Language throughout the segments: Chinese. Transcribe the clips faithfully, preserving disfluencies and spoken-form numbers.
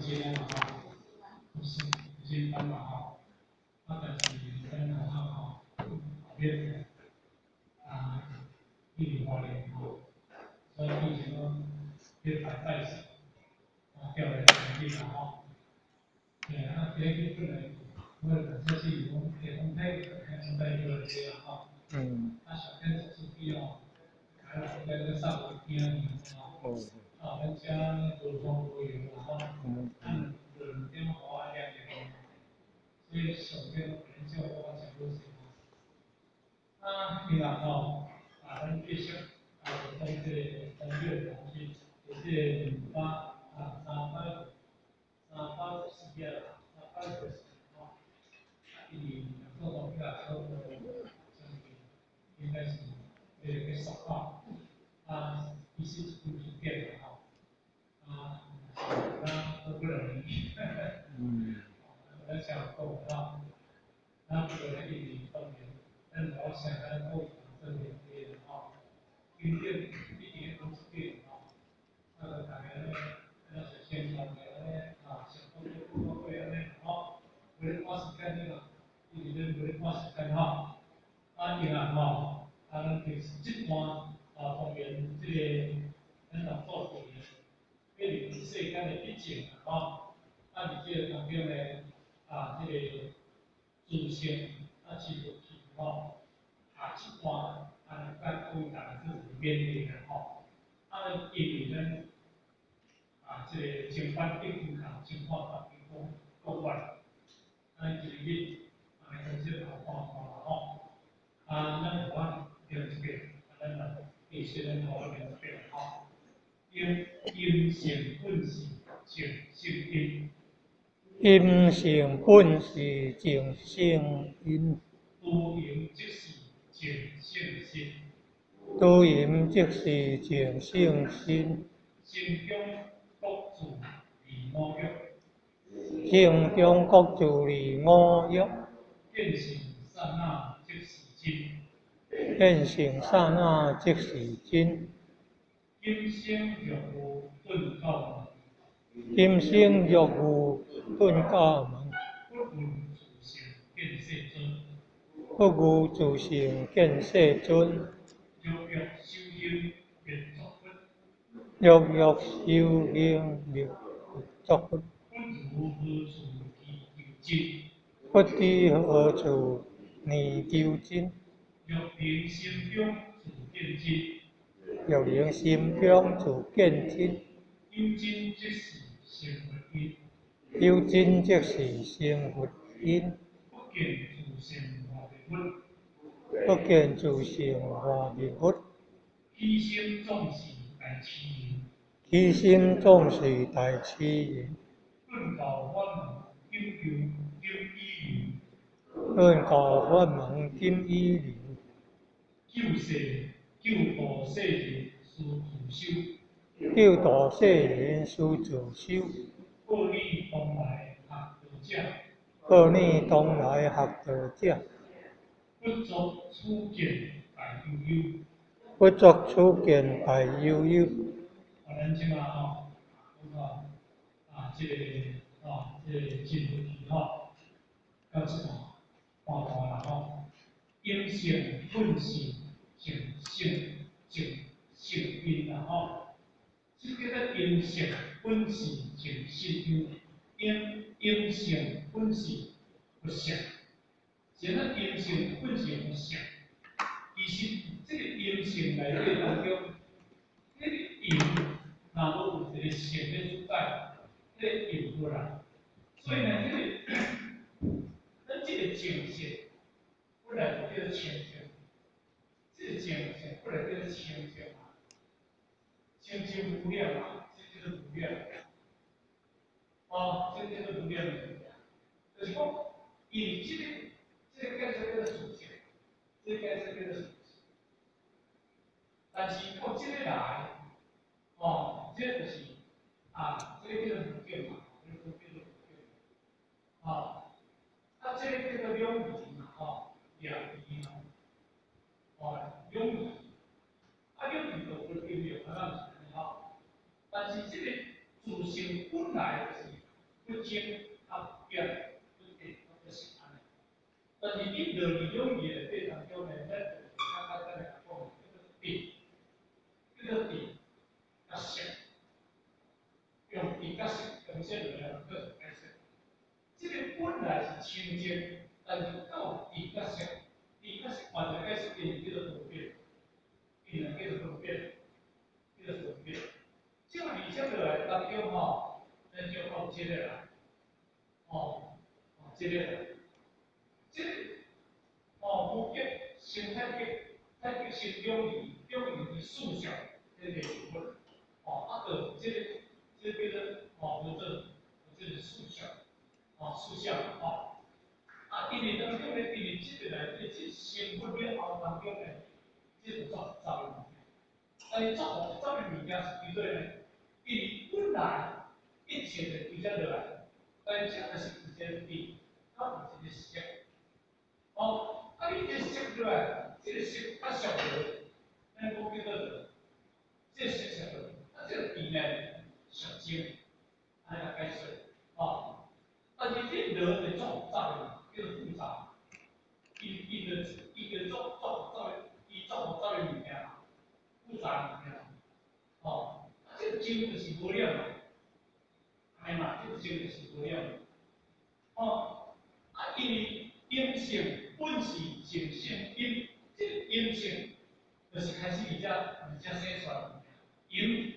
节嘛吼，不是不是班嘛吼，啊，但是咱学校吼后面啊一零八年吼，所以以前讲要排拜神，啊，调来成绩嘛吼，诶，啊，这个本来我这是讲系统体系统体做这啊吼，嗯，啊，上天手术机哦，还有在这上午听吼。啊，咱遮无风无雨嘛吼，按论点好啊亮亮，所以上边研究我讲都是啊，伊若吼啊，咱继续啊，在这个三月同时，也是二八啊三八三八十四页啦，三八十四吼，伊做到比较超过将近应该是这个十号啊，一是一部书店的吼。啊，那都不容易。嗯。我在想过啊，那不能一年到年，但我想咱过这年节啊，今天一年都是变啊，那个大概呢，那是宣传的呢啊，想工作工作会呢啊，为了花时间呢，一年为了花时间哈，啊，伊啊哈，啊，咱就是这段啊方面这个咱若做对。迄个世间的毕竟啊，吼，啊，伫即个当中呢，啊，即、这个自信啊，持续去吼，啊，即段啊，咱各位大家自己面对的吼，啊，因为咱啊，即、这个情反对空空，情况反对国国外，啊，一个日啊，从即个看看啦吼，啊，咱有法调一个，啊，咱来继续咱讨论一个吼。因因性本是性性因，因性本是静性因，多因即是静性心，多因即是静性心，心中各自离五欲，心中各自离五欲，见性刹那即是真，见性刹那即是真。今生若有顿教门，今生若有顿教门，不闻自性见世尊，不悟自性见世尊，若欲修行别作佛，若欲修行别作佛，不知何处念究真，不知何处念究真，若凭心中自见真。若令心中自见真，有真即是成佛因，有真即是成佛因。不见自性化灭物，不见自性化灭物。起心总是大痴人，起心总是大痴人。论教法门究竟究依灵，论教法门今依灵。救世救度世人。自修，救度世人须自修。各你当来学道者，各你当来学道者，不作此见大悠悠，不作此见大悠悠。啊，咱即马吼，讲到啊，即、这个啊，即、这个真题吼，到即段看看啦吼，因性本性性性性。性因啦吼，即叫做因性本是性性因，因因性本是不相，现在因性本是不相，其实这个因性内底当中，那个因若无有一个性的所在，那个因无来，所以呢，这个咱这个情性，本来就叫做情性，这个情性本来叫做情性。清清无量啊，这就是无量。啊，这就是无量的。就是讲，以这个这个该是叫做属性，这个该是叫做属性。但是靠这个来，哦，这就是啊，这个叫做无量嘛，这个叫做无量。啊，啊，这个叫做两义嘛，哦，两义嘛，哦，两义。啊，两义就不一样，啊，咱。但是这个自性本来就是不精啊变，不定就是安尼。但是你落去用语的对当中呢，咱较较再来讲，叫做定，叫做定甲识，用定甲识用这两样做解释。这个本来是清净，但是到定甲识，定甲识换成解释变叫做分别，变了叫做分别，叫做分别。这个理解落来当中吼，咱就靠这个啦，哦，哦，这个啦，这个。哦，无极生太极，太极生两仪，两仪是数象，这个部分。哦，啊个这个这个叫做哦，无这这是数象，哦数象哦。啊，因为当中呢，因为这个来，这生分了后当中呢，这个造造的物件。但是造造的物件是对对呢，因为本来一切的比较落来，但这个是直接比，它有一个实。哦，啊，你这识对吧？这个识较小的，咱讲叫做这识识的，啊，这个比呢小精，安尼来解释。哦，但是这落的种造的叫做复杂，伊伊个伊个种种造的，伊种造的物件啊，复杂物件。哦，啊，这个精就是无量嘛，哎嘛，这个精就是无量。哦，啊，因为阴性本是性性阴，这个阴性就是开始比较比较生出来的阴，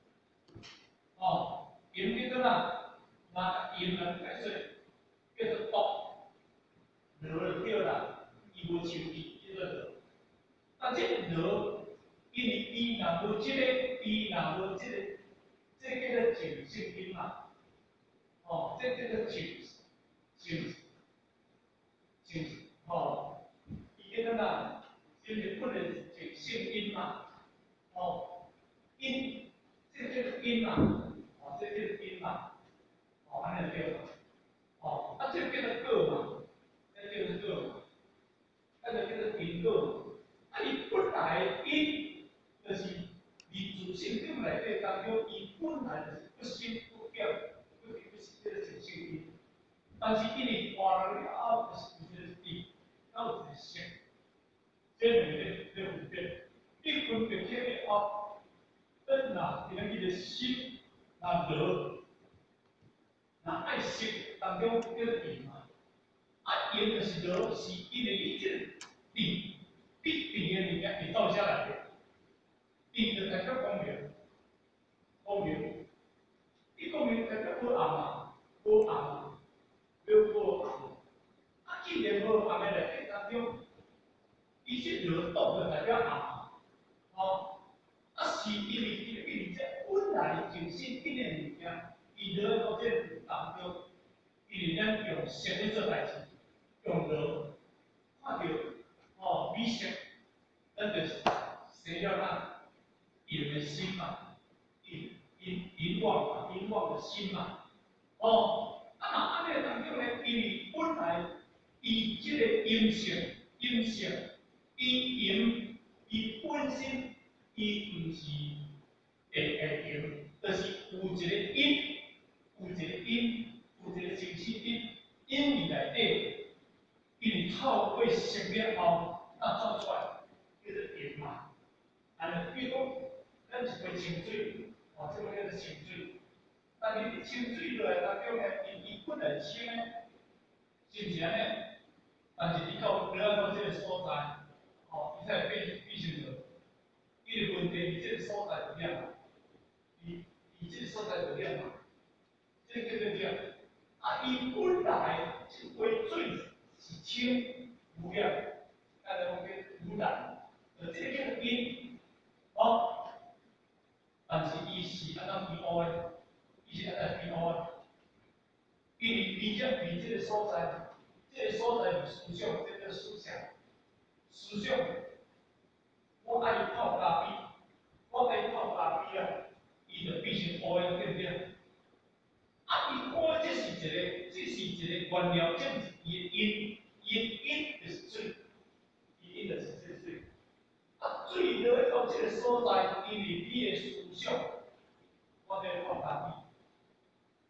哦，阴叫做哪？那阴呢解释叫做毒，落就对啦，伊无受气叫做落。啊，这个落，因为伊若无这个，伊若无这个，这个叫做静性阴嘛，哦，这叫做静静。是，哦，伊个呐，因为本来是性因嘛，哦，因，这个叫做因嘛，哦，这个叫做因嘛，哦，安尼对了，哦，啊，这个叫做果嘛，这个叫做果嘛，啊，就叫做因果嘛，啊，伊本来因就是自主性定内底当中，伊本来就是不生不变，不不不是叫做性因，但是因为换了了后，就是叫做因。到底是这两个的分别，一分别起来后，等哪因为伊个心那得，那爱心当中叫因嘛，啊因就是得，是因为伊这定，必定的物件会造下来的，定就代表光明，光明，伊光明代表无暗嘛，无暗嘛，无无暗，啊既然无暗的内底当中。伊是流动的代表暗，哦，啊是因为因为这本来就是一个物件，伊流到这当中，因为咱用色去做代志，用流看到哦美色，咱就是生了咱有的心嘛，引引引往嘛，引往的心嘛，哦，啊那安尼当中呢，因为本来伊这个阴性阴性。伊阴，伊本身伊毋是会会阴，就是有一个阴，有一个阴，有一个情绪阴，阴里内底，因为透过识了后，那走出来叫做阴嘛。安尼，比如讲，咱一杯清水，哦，这个叫做清水，但是清水落来当中呢，伊伊本来清呢，是毋是安尼？但是你到了到这个所在。哦，伊才变变成着，伊个问题，伊这个所在有量嘛，伊伊这个所在有量嘛，这个叫做量。啊，伊本来这杯水是清无量，咱来讲叫无染，呃，这个叫做阴，哦，但是伊是安怎变乌的？伊是安怎变乌的？因为比较比这个所在，这个所在是思想，这个思想，思想。我爱泡咖啡，我爱泡咖啡啊，伊就变成乌的，对不对？啊，伊乌的这是一个，这是一个原料，这是伊的因，伊的因就是水，伊因就是这水。啊，水落到这个所在，因为你的思想，我在泡咖啡，伊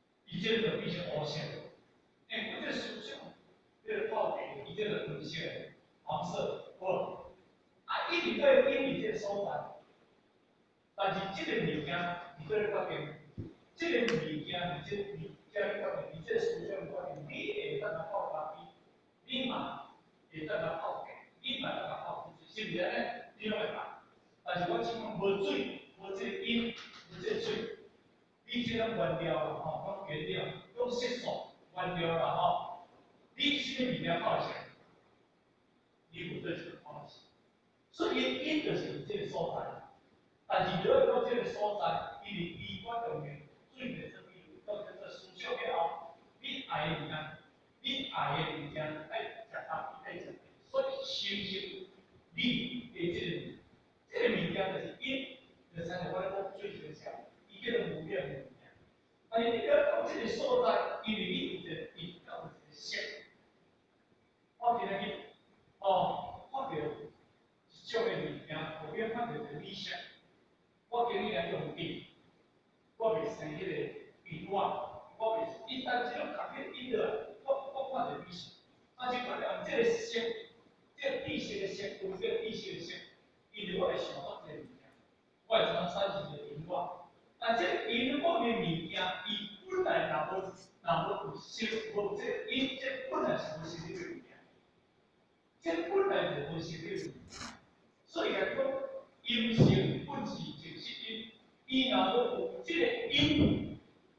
这个就必须黑色。哎，我这属相，这个泡底，伊这个红色、黄色，好。啊，伊伫对因伫这个所在，但是这个物件伫这个决定，这个物件伫这物件决定，伫这属相决定，你会当来泡咖啡，你嘛会当来泡茶，你嘛当来泡水，是毋是安尼？你拢会办。但是我即讲无水，无这个因，无这个水，你这种原料啦吼，讲原料，讲色素原料啦吼，你什么物件泡起来？你有对这个泡起。所以因就是这个所在，但是如果到这个所在，伊是医馆上面最袂做比如到这个思想了后，你爱的物件，你爱的物件爱食咖啡爱食，所以修行你的这个这个物件就是因，就像我咧讲最学校，伊叫做无量的物件。但是你要到这个所在，因为你有一个因到一个色，我今日去哦，看到。少个物件，后边看到个理想，我今日来用笔，我袂生迄个笔画，我袂，伊但只要甲迄个印落来，我我看到理想，但是看到这个色，这个地色的色，有这个地色的色，伊就我会想到这个物件，我会想产生一个印画，但这个印画的物件，伊本来若无若无有色，无这个印，这本来是无色的物件，这本来就无色的物件。所以来讲，阴性本是就是因，伊若无有这个因，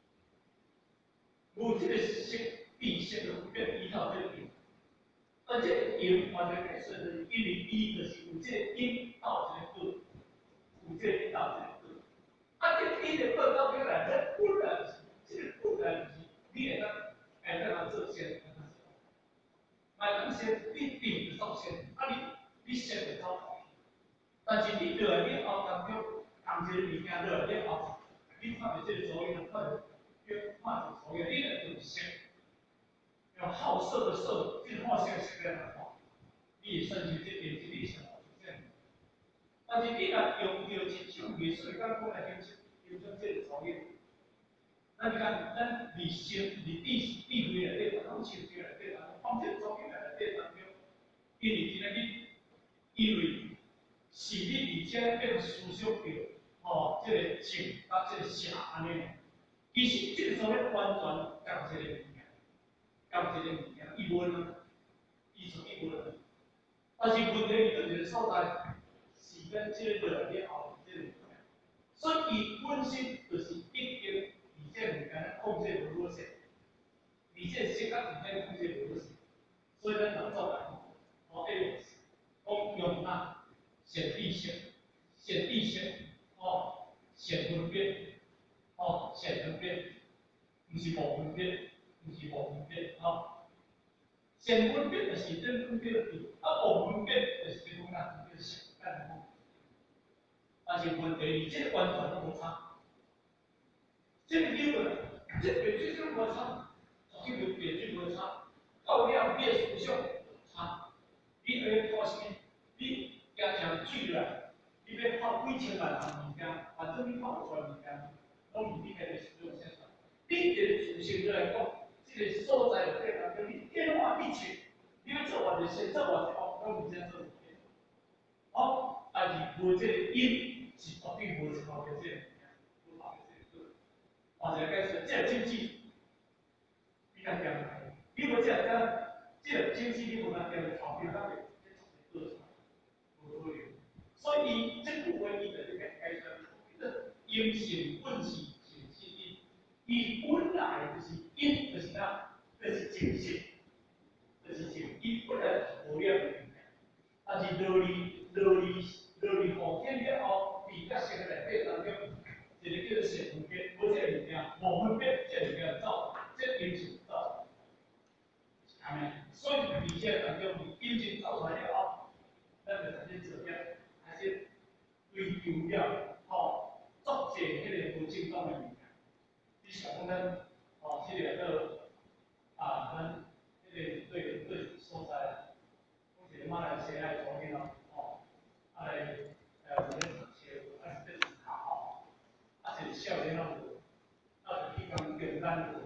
无这个色，地色就变依靠这个因。而这个因，我哋解释是因为伊就是有这个因到这个果，有这个因到这个果。啊，这个因的果到尾来，这本来就是，这个本来就是，你会当会当来做先，买当先，你定就造先，啊你你先就造。但是你落来了后，当中同一个物件落来了后，你看到这个所有，看到叫看到所有，你就有色，用好色的色，这个好色是个来看，你会生起这点这个想法出现。但是你若用着一种艺术的感觉来形成形成这个所有，那你看咱理性、理地地位内底，当中情绪内底，当中放这个所有内底当中，因为今仔日因为。是你而且变思想着，吼、哦，这个情甲这个邪安尼，其实这个所谓完全共一个物件，共一个物件，伊无呢，伊属于无呢。但是问题伊对一个所在，是跟这个落来了后，这个物件，所以伊本身就是一定，而且物件控制无好势，而且性格物件控制无好势，所以咱人做人，哦，哎，讲用哪？显地性，显地性，哦，显分辨，哦，显分辨，不是无分辨，不是无分辨，哦，显分辨就是真分辨对，啊，无分辨就是这种啊，分辨显干的。但是问题，这个完全都无差，这个英文，这别句就无差，这个别句无差，到了变属相差，你会发现，你。加上水来，你要泡几千万项物件，反正你泡不出来物件，拢是你家己使用现场。你一个自身来讲，这个所在内底当中，你变化一切，你要做偌济先做偌济哦，拢唔先做物件。哦，但是无这个因是绝对无超过这个物件，无超过这个。或者解释，这个经济比较强来，你无这个这个经济你无能叫超越咱个这个。所以这部分伊的这个解释，这因性本是性是因，伊本来就是因，就是啥？就是精性，就是性，伊本来就是无量的物件。但是落离落离落离后天了后，伫甲性内底当中，一个叫做性分别，无这个物件，无分别，这个物件走，这因性走，阿弥。所以而且当中因性走出来了后，咱就产生质量。是对求了，吼，作者迄个无正当的物件，你想讲咱，吼，迄个个啊，咱迄个对对所在，讲一个马来西亚的左边吼，啊来，呃，有咧读书，啊是咧读校，啊是少年仔无，啊是去讲简单无，啊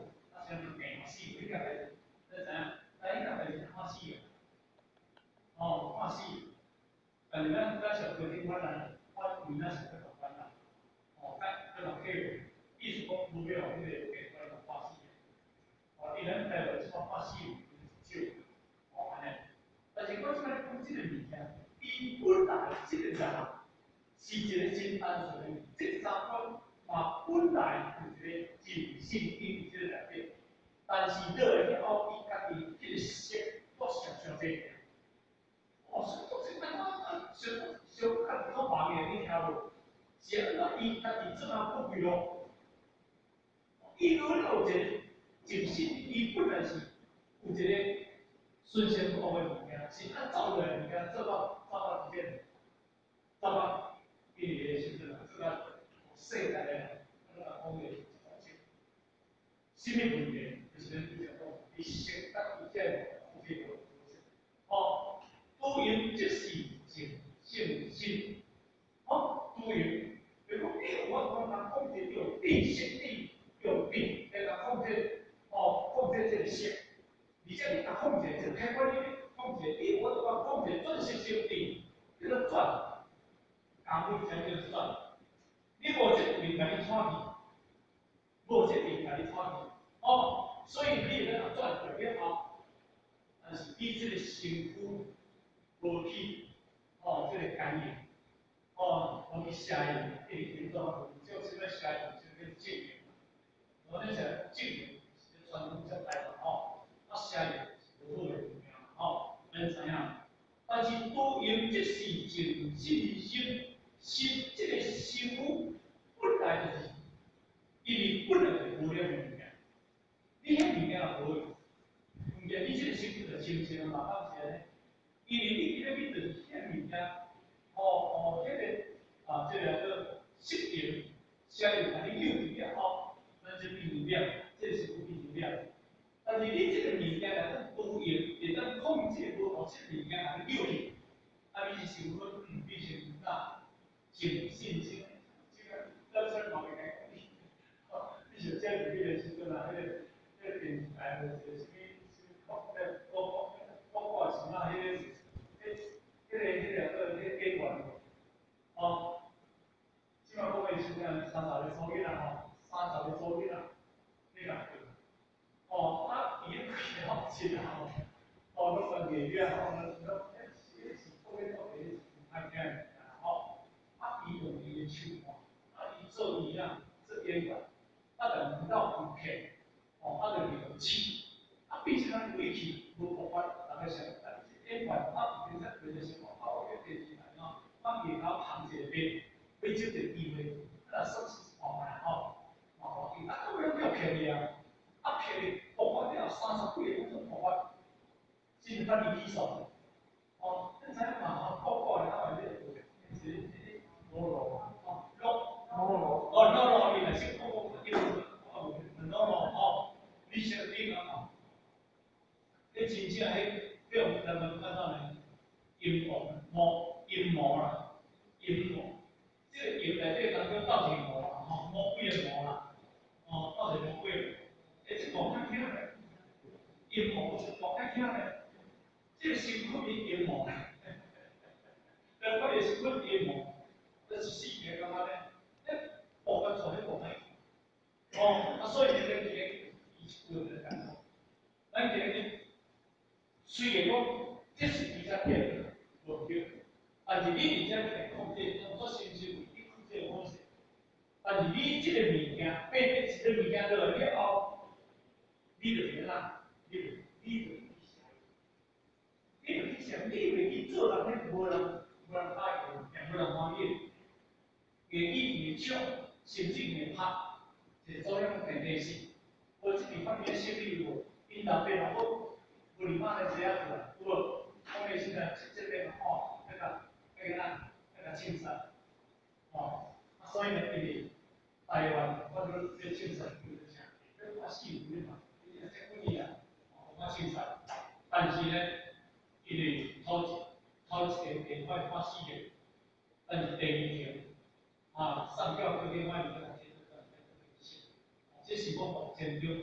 叫做硬死，你个係你知影？但係呢個係看死嘅，哦，看死。但係咱咱上嗰啲我人，我原來是喺台灣啦，哦，喺喺度企，意思講目標係呢個嘅喺度看死嘅，哦，伊人台灣即個看死少，哦安尼。但是我即擺講即個物件，伊本來即個人是一個真單純嘅，即個三觀嘛本來有一個真性因即個內面。但是落來了後，伊家己迄個識，我想想這個，哦，所以講這個我想想看較忙嘅，你聽無？是安怎伊家己做啊不規咯？伊如果有一個真心，伊本來是有一個順先苦嘅物件，是按照落來物件做到做到一件，做到伊個時陣做到世代嘅，那個講嘅。什麼問題？就是咱講講，你識得一件有這個哦，多元即是正正心，哦，多元，比如講，你我講人控制有定性定有定，來個控制哦，控制這個性，而且你個控制就開關於控制，你我講控制準是性定，這個轉，講不講就是轉，你無這個明白你創意，無這個明白你創意。哦，所以你咧啊轉過了後，但是你這個身軀無去，哦，這個感應，哦，無去適應，一定做就這個適應就是正面，我哋講正面是傳統上來的哦，啊適應是無好嘅物件哦，咱知影，但是多因即是正信心，心這個身軀本來就是，因為本來就無了嘅。你迄物件無，毋過你即個身軀就清清嘛，當時因為你迄個物就是迄物件，哦哦，迄個啊，即個個適應，適應，啊你有物件哦，咱就變能量，這是有變能量。但是你即個物件來當多元，會當控制無互即個物件來誘引，啊你是想講，嗯，你是哪信信心，即個咱說毛病來講，哦，你想這裡面的時陣啊，迄個。這電視台的是什麼？廣誒廣廣廣告什麼？迄個迄迄個迄個個迄個演員哦，即馬講嘅是咩？三十個數字啦吼，三十個數字啦，你講哦，啊，伊個開了真好，哦，都算藝術吼，那那誒是是講嘅到底是拍片的吼，啊，伊用伊個手吼，啊，伊做伊啊，做演員，啊，但唔到唔客。哦，啊，就係氣，啊，變成咱胃氣無辦法，大家想，但是演員啊，變成為咗什麼？啊，我嘅電視台喏，啊，面口捧一個面，為咗個地位，啊，說是哦嘛吼，哦，伊啊，咁樣叫便宜啊，啊便宜，我講了三十幾個種方法，先得你幾數？哦，你知影嘛？個個咧，啊，或者是是羅羅，哦，羅羅，哦，羅羅，你係識個個叫哦，羅羅哦。你想你講哦，你真正喺俾我們人們看到呢，陰謀魔陰謀啦，陰謀，即個陰內底當中到底魔啦，吼魔鬼嘅魔啦，哦，到底魔鬼嘅，誒，即講較聽咧，陰謀是講較聽咧，即個身軀嘅陰謀，但我哋身軀陰謀，這是細節幹嘛咧？誒，我講錯咧，我講，哦，啊，所以呢個嘢。有的感受，咱今日雖然講這是比較偏無對，但是你而家嚟控制，當作先先為你控制方式，但是你這個物件變成一個物件落了後，你就點啦？你就你就去想，你就去想，你為去做人咧，無人無人愛嘅，也無人歡喜，願意越少，甚至越拍，是做樣嘅類型。我自己方面心里有引導非常好，我禮貌的這樣子，我後面現在這邊哦，那個那個那那個青山，哦，所以呢，因為台灣或者這青山就是講，這我西湖的嘛，這這不一樣，哦，我青山，但是呢，因為頭頭一個電話發西嘅，但是第二條啊，上交個電話你跟他接這個。這是我目前了解的小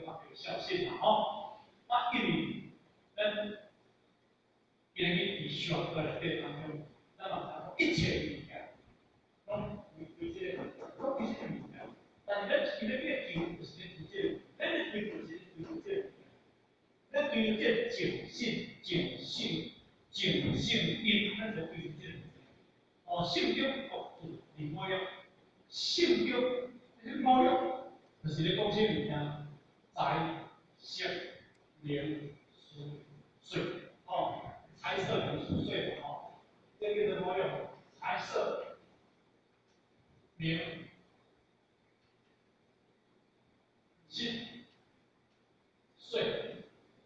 侥幸啦吼。啊，因为咱今日伫上课内底当中，咱嘛知讲一切物件，拢为为这个，拢为这个物件。但是咱今日要求，就是咧为这个，咱咧追求是追求这个物件，咱追求这静心、静性、静性因，咱就追求这个物件。哦，性中国度离魔药，性中迄魔药，就是咧讲这物件，财、色、名、食、睡，哦。财色名食睡的哦，这个的魔药，财色名食睡，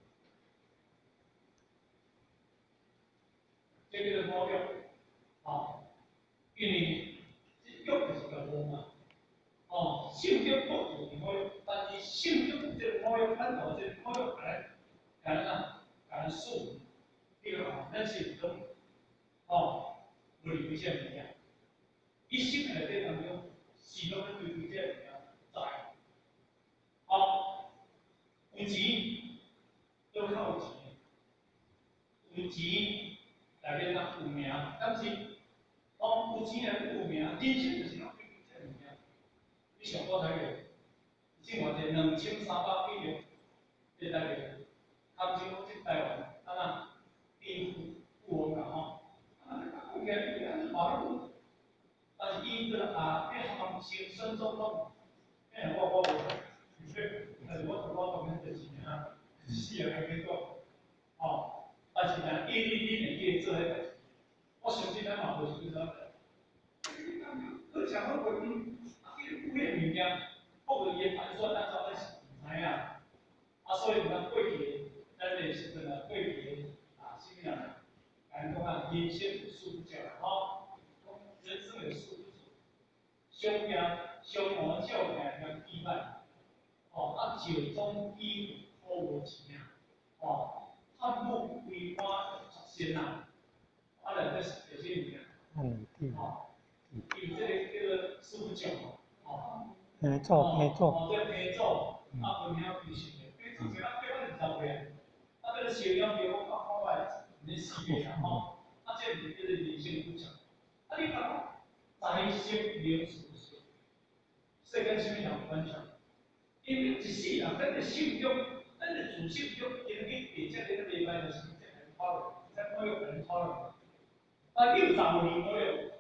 这个的魔药，哦，因为这药就是个魔嘛，哦，性中国度的魔药，但是性中这个魔药，咱头这个魔药来，来哪，来数，这个哦，咱是讲，哦，无离为这物件。伊心内底当中，始终咧追求这个物件在，哦，有钱，都靠有钱，有钱内面咱有名，但是，哦，有钱内有名，人生就是要追求这个物件。你上古台个，生活者两千三百几个，这台个，堪称讲这台湾，啊那第一富富翁啦吼，啊，讲起来伊安尼马路。但是伊个啊，迄行先生总统，哎，我我无，但是我我当然就是啊，死啊还没讲，哦，但是呢，伊你你会记做迄代志，我相信咱嘛无是做啥代，好像好过你，啊，伊有迄物件，不过伊的盘算咱早咱是毋知影，啊，所以咱过去咱的时阵啊，过去啊，什么人，咱讲啊，人生有四不叫吼。人生有四不足，凶命、凶魔、叫命跟意外，哦，啊，九中一五好无钱啊，哦，汉不归花十仙呐，啊，来这这些物件，嗯，哦，因为这个这个四不九，哦，黑咒黑咒，哦，这黑咒，啊，分了几十个，黑咒是咱八百二十个，啊，这个小妖给我讲好来，你四个啊，吼，啊，这是这个人生不足。啊！你讲财色名食睡，世间什么人关系？因为一世人，咱的性中，咱的自性中，因为地这个礼拜就是这个讨论，在讨论人讨论。啊，你有十五年讨论，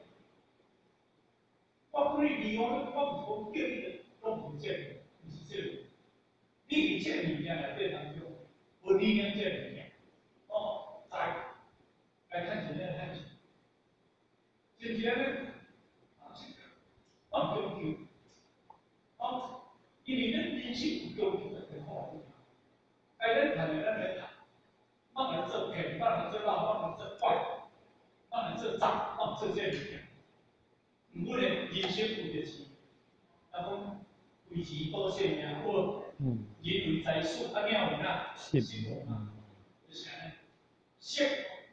我讲你离我，我唔是讲叫你讲唔这个，唔是这个。你伫这物件内底当中，有理念这物件，哦，财来看钱来看钱。真正咧，啊，放中求，啊，因为咱人生有中求的最好。哎，咱谈的咱来谈，莫来做骗，莫来做闹，莫来做怪，莫来做诈，莫做这物件。毋过咧，人生有着是，啊讲维持保险命好，人为财死，啊鸟有哪？是无嘛？就是安尼，色，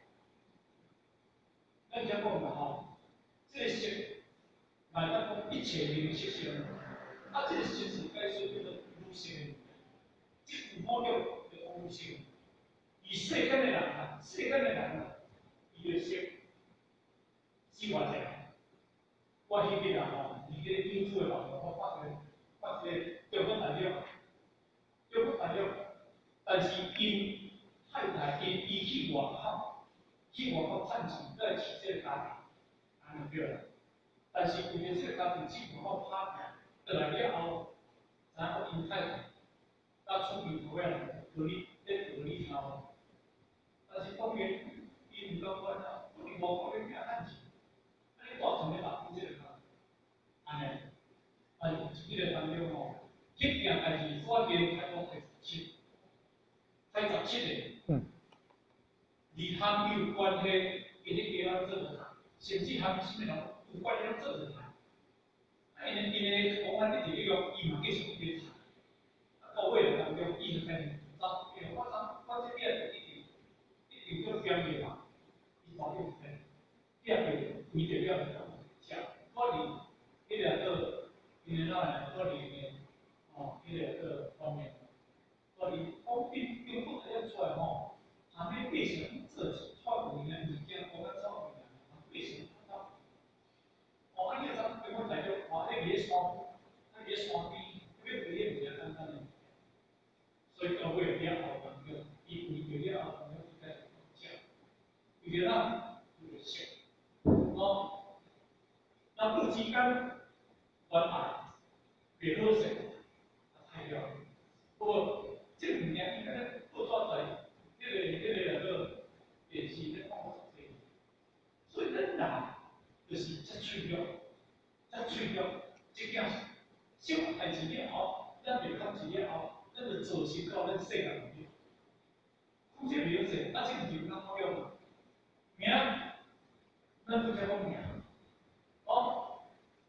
咱只讲嘛吼。这个色，乃咱讲一切名色相，啊，这个色是该说叫做女性的，即有某种叫做女性。而世间的人啊，世间的人啊，伊的色是偌济。我迄日啊吼，伫个研究的网络，我发觉发觉中国大陆，中国大陆，但是因太太因伊去外口，去外口趁钱，再娶这个家庭。安尼对啦，但是因为这个家庭只不好拍拼，倒来了后，然后因太太，甲厝边头仔道理咧道理头，但是当然伊毋讲管啊，不如无可能命趁钱，啊你造成咧大夫这个家，安尼，啊即个当中吼，迄件代志煞连开到第十七，第十七个，嗯，而他有关系，今日叫咱做啥？甚至含什么人有关系做着谈，啊，因为因为讲安尼就用伊嘛继续去谈，啊，到尾来当中，伊就开始找，因为我咱我这边一定一定叫标的嘛，伊早就开，标的伊就了食，可能迄个个因为咱可能哦，迄个个方面，可他们为什么这创物件物件，我们创物件，为什么看到？哦，啊，你咱对我来讲，哇，那野山，那野山边，那个野物件简单的，所以各位不要好朋友，一一个要好朋友就在讲，有些人有些哦，那不之间关爱，别好势，太了。不过这五年应该不抓在，这个这个那个也是在帮我这个，所以人呐，就是在脆弱，在脆弱，这件小代志了后，咱袂看一了后，咱就做成到咱世界里面。讲这袂好势，啊，这个就咱好用嘛，名，咱不讲名，哦，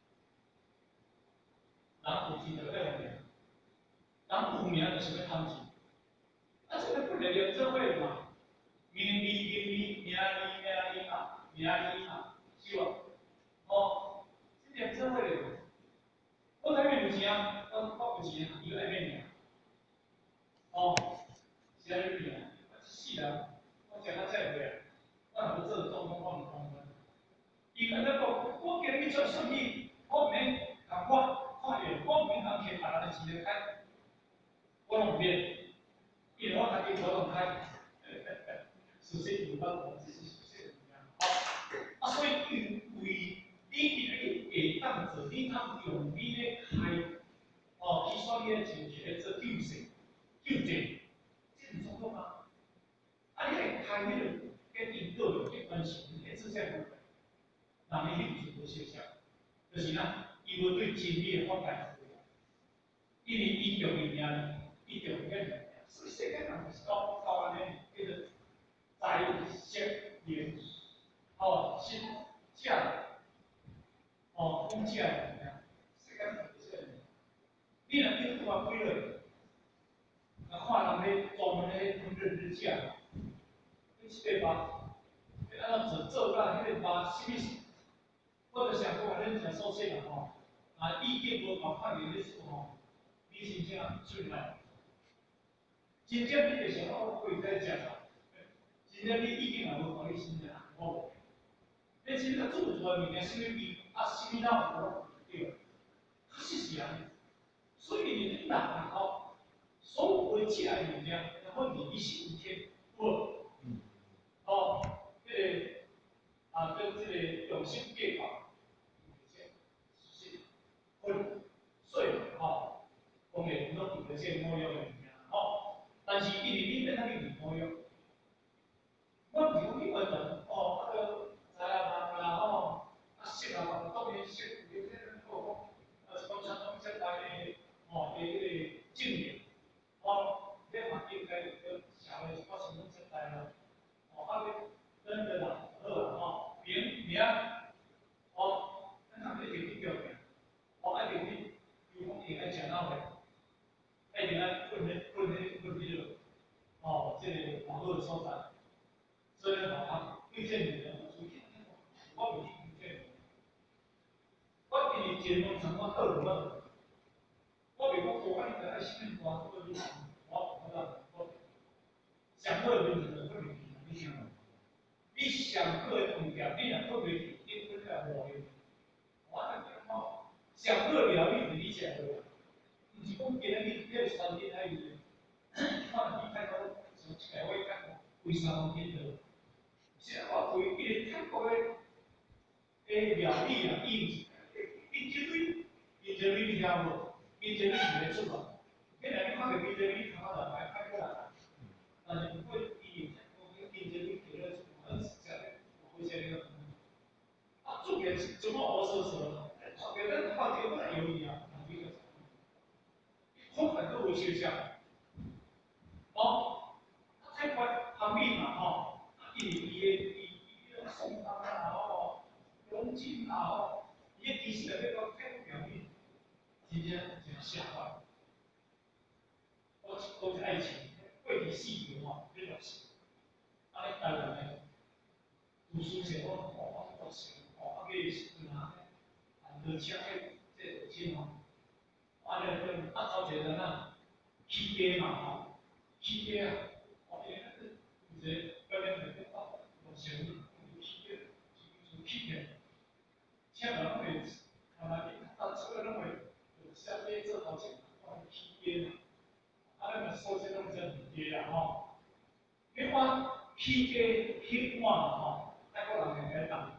人有钱就要有名，人有名就是要贪钱。啊，这个不能连做伙嘛，名利名利，名利名利啊，名利啊，是吧？哦，这连做伙的，我台面有钱啊，我我有钱啊，伊个爱面名，哦，是爱面名，我一世人，我食较菜袂，我若要做总统，我毋讲的。伊安尼讲，我今日做生意，我毋免共我看见，我毋免通欠别人的钱来开，我拢毋免。因为我家己活动开，熟悉有关我自己熟悉的怎么样？好，啊，所以为为你去下当做你通用你咧开，哦，去说你咧情绪咧做救世、救济，这很重要吗？啊，你来开迄个跟引导有关系，你会自在不？那你去做现象，就是呢，伊无对真理的发展，因为伊用物件，伊用物件。所以世界上是高高安尼，叫做在色连哦，新价哦，公价怎么样？世界上是这样。你若去看几落，那看人咧专门咧烹饪日价，你一个肉，你按照做到迄个肉什么？我就想讲，恁食素食啦吼，啊，意见无同看面咧做吼，你真正出来。真正你就是我可以在食啥？真正你意见也无同你心的我，你真正做出来物件，什么味啊，什么道无对，确实是安尼。所以你人呐吼，所有食的物件，要你一心一天，不？哦，这个啊，跟这个用心计划，是分水吼，讲的拢有这些模样的物件吼。但是因为你在那里面模样。我唔讲你个人，哦，啊个知啊人啦吼，啊识啊人当然识，有些人讲，呃，讲传统现代的，哦，的迄个经验，哦，你环境该个社会发生种现代了，哦，啊个真的啦，好啦吼，名名，哦，咱若要定定着名，哦，爱定定，有方面爱食哪个，爱定爱混咧混咧混迄个，哦，这个网络的所在。所以呢，他推荐你的，我不推荐你。我给你节目成我二五二，我比我我你的爱心光二六五，我我让我上课的时候特别你听吗？你上课的物件，你若特别你你来无用，我来讲吼，上课了你你吃好，唔是讲今日你你三天还有，看你太多，像一个我讲为三方天的。现在我对伊个泰国诶诶料理啊，伊伊绝对，伊绝对你听无？伊绝对是袂出来。你若你看着伊绝对头壳来歹过来，但是如果伊伊绝对给了出来，很实在，我会先那个。啊，重点是怎么熬熟熟？特别咱话题不能油腻啊，这个。后很多学校，哦，泰国他密嘛吼，伊伊个。宋当啊，吼，龙井啊，吼，伊个其实内底讲太过表面，真正真吓坏。我讲是爱情，过去四年吼，你著是，啊，咧台湾咧，读书时我吼，我读书，吼，啊，个时阵啊，啊，热车个这热天吼，啊，咧个啊，头一个人啊，起价嘛吼，起价啊，哦，因为一个表演的变化，我想你有起点，有起点，请人会，啊嘛，你当初个认为有相对这头前，我起点，啊，那个首先拢叫起点啦吼，迄款起价起碗吼，爱个人会来当。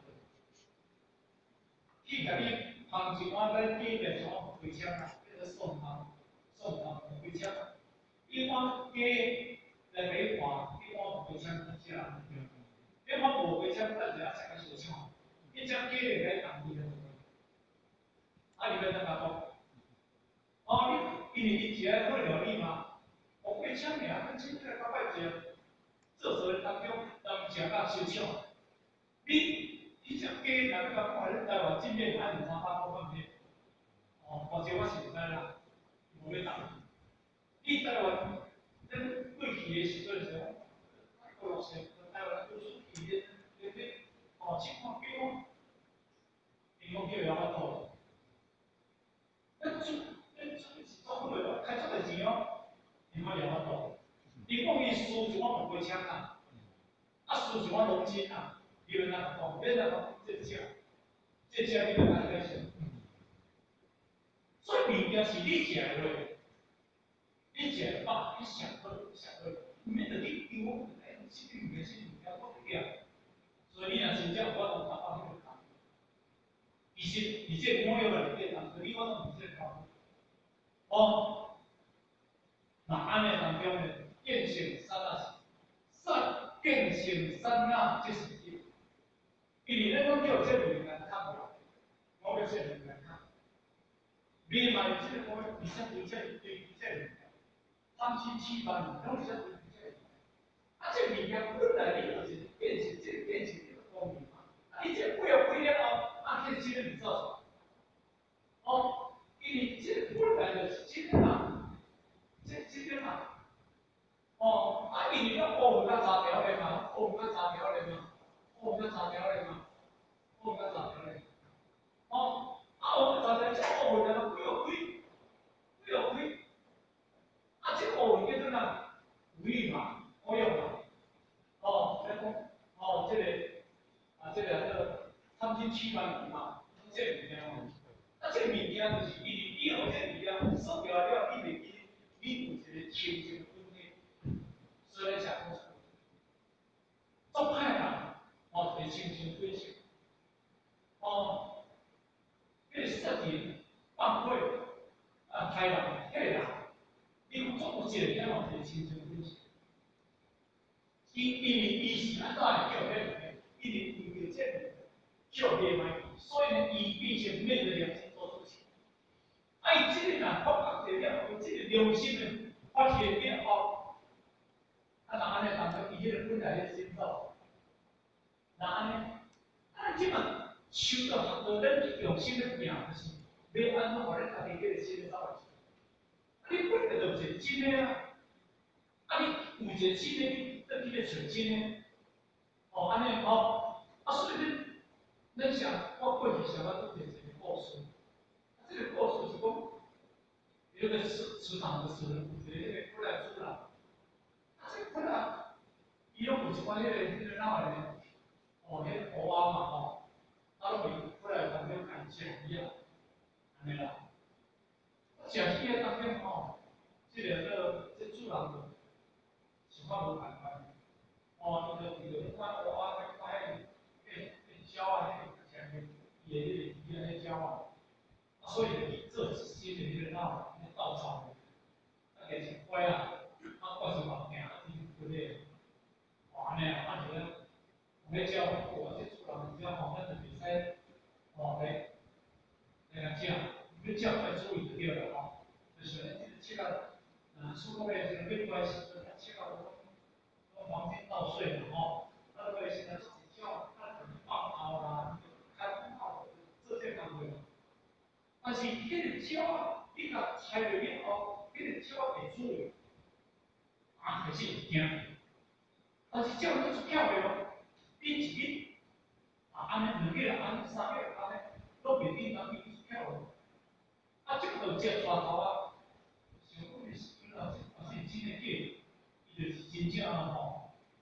去甲你烘一碗咱记面像我几千啊，叫做送汤，送汤几千啊。一碗鸡来买碗，一碗几千几只人，一碗无几千，咱就要食个小炒。一只鸡来买当地的，啊，你要怎讲？哦，你因为你食好料理嘛，无几千尔，咱今日到摆食，做做当中当食甲小炒，你。你只鸡，若要讲看，咱台湾进面按两三百块块面，哦，或者我是毋知啦，无要当。你台湾，咱过去的时阵是，五六十，台湾有出去的，对不对？哦，七块九块，人工叫了法度。咱出，咱出是做好个，开出个钱哦，人工了法度。你讲伊输一碗五几千啊，啊输一碗龙筋啊。你要哪讲？你哪讲？这只，这只你要哪个想？所以物件是你食落，你食饱，你上好上好，毋免着你丢我，哎，这个物件是物件我不要。所以你若真正有法度达到迄个程度，其实你这每样内底当中，你我拢毋说讲，哦，那安尼当中呢，见性三啊是，三见性三啊即是一。因为咱讲叫这物件较无，我要这物件较。另外即个讲，二十二只对对这物件，三千七百年拢是这对这物件。啊，这物件本来你就是变成这变成这个光明嘛。啊，你这过了几了后，啊，这这个物造出来。哦，因为这本来就是这个嘛，这这个嘛。哦，啊，因为咱乌甲查条的嘛，乌甲查条的嘛，乌甲查条的嘛，乌甲查条的。哦，啊，乌甲查条这乌的嘛，几有几，几有几。啊，这个乌叫做哪？五嘛，我用嘛。哦，来讲，哦，这个啊，这个叫三千七百年嘛，这个物件哦。啊，这个物件就是因为以后这个物件说掉了，你袂记，你有一个亲情分的，所以才讲出。做歹人，哦，就是亲情分析，哦，迄个杀人、放火、啊，害人、迄个人，你有总有一个点哦，就是亲情分析。伊因为伊是安怎会叫迄个？因为因为这个叫灭歹，所以呢，伊变成灭个良心做出去。啊，伊这个若发觉了，有这个良心呢，发现了后，啊，那安尼当作伊迄个本来迄个心造，那安尼，啊，即嘛修到学到咱用心的行，就是要安怎互咱家己迄个心造起。啊，你本来就是真的啊，啊，你有一个真的，你得去个找真的。哦，安尼哦，啊，所以呢，咱想，我过去想要做点一个故事，啊，这个故事是讲，有个池池塘的时候，有一个过来猪啦，啊，这个过来，伊拢有一款迄个迄个哪个呢？哦，迄个湖仔嘛吼，啊，拢会过来当中看食鱼啊，安尼啦，食鱼的当中吼，这个个这主人就想法无共款。哦，伊就伊就迄款蚵仔，迄块迄迄鸟啊，迄个前面伊个迄个鱼啊，迄鸟啊，啊，所以伊做新的迄个哪迄个稻草，啊，加一块啊，啊，挂一毛镜，啊，伊就迄个，哦，安尼啊，啊，就咧，咧鸟，哦，这主人鸟吼，咱就袂使，哦，来来甲食，你鸟爱注意就对了吼，就是咧，这个，呃，出国诶，这个美国时阵，切到黄金稻穗嘛吼，啊，那个现在自己叫，他可能放炮啦，开空炮，这些工作。但是迄个鸟啊，你甲拆了以后，迄个鸟会做的，啊，开始会惊。但是鸟你出巧的哦，你一日啊，安尼两日啊，安尼三日安尼，拢袂比咱比出巧的。啊，这个就接抓头啊，想讲的是，伊若是若是真的假，伊就是真正啊吼。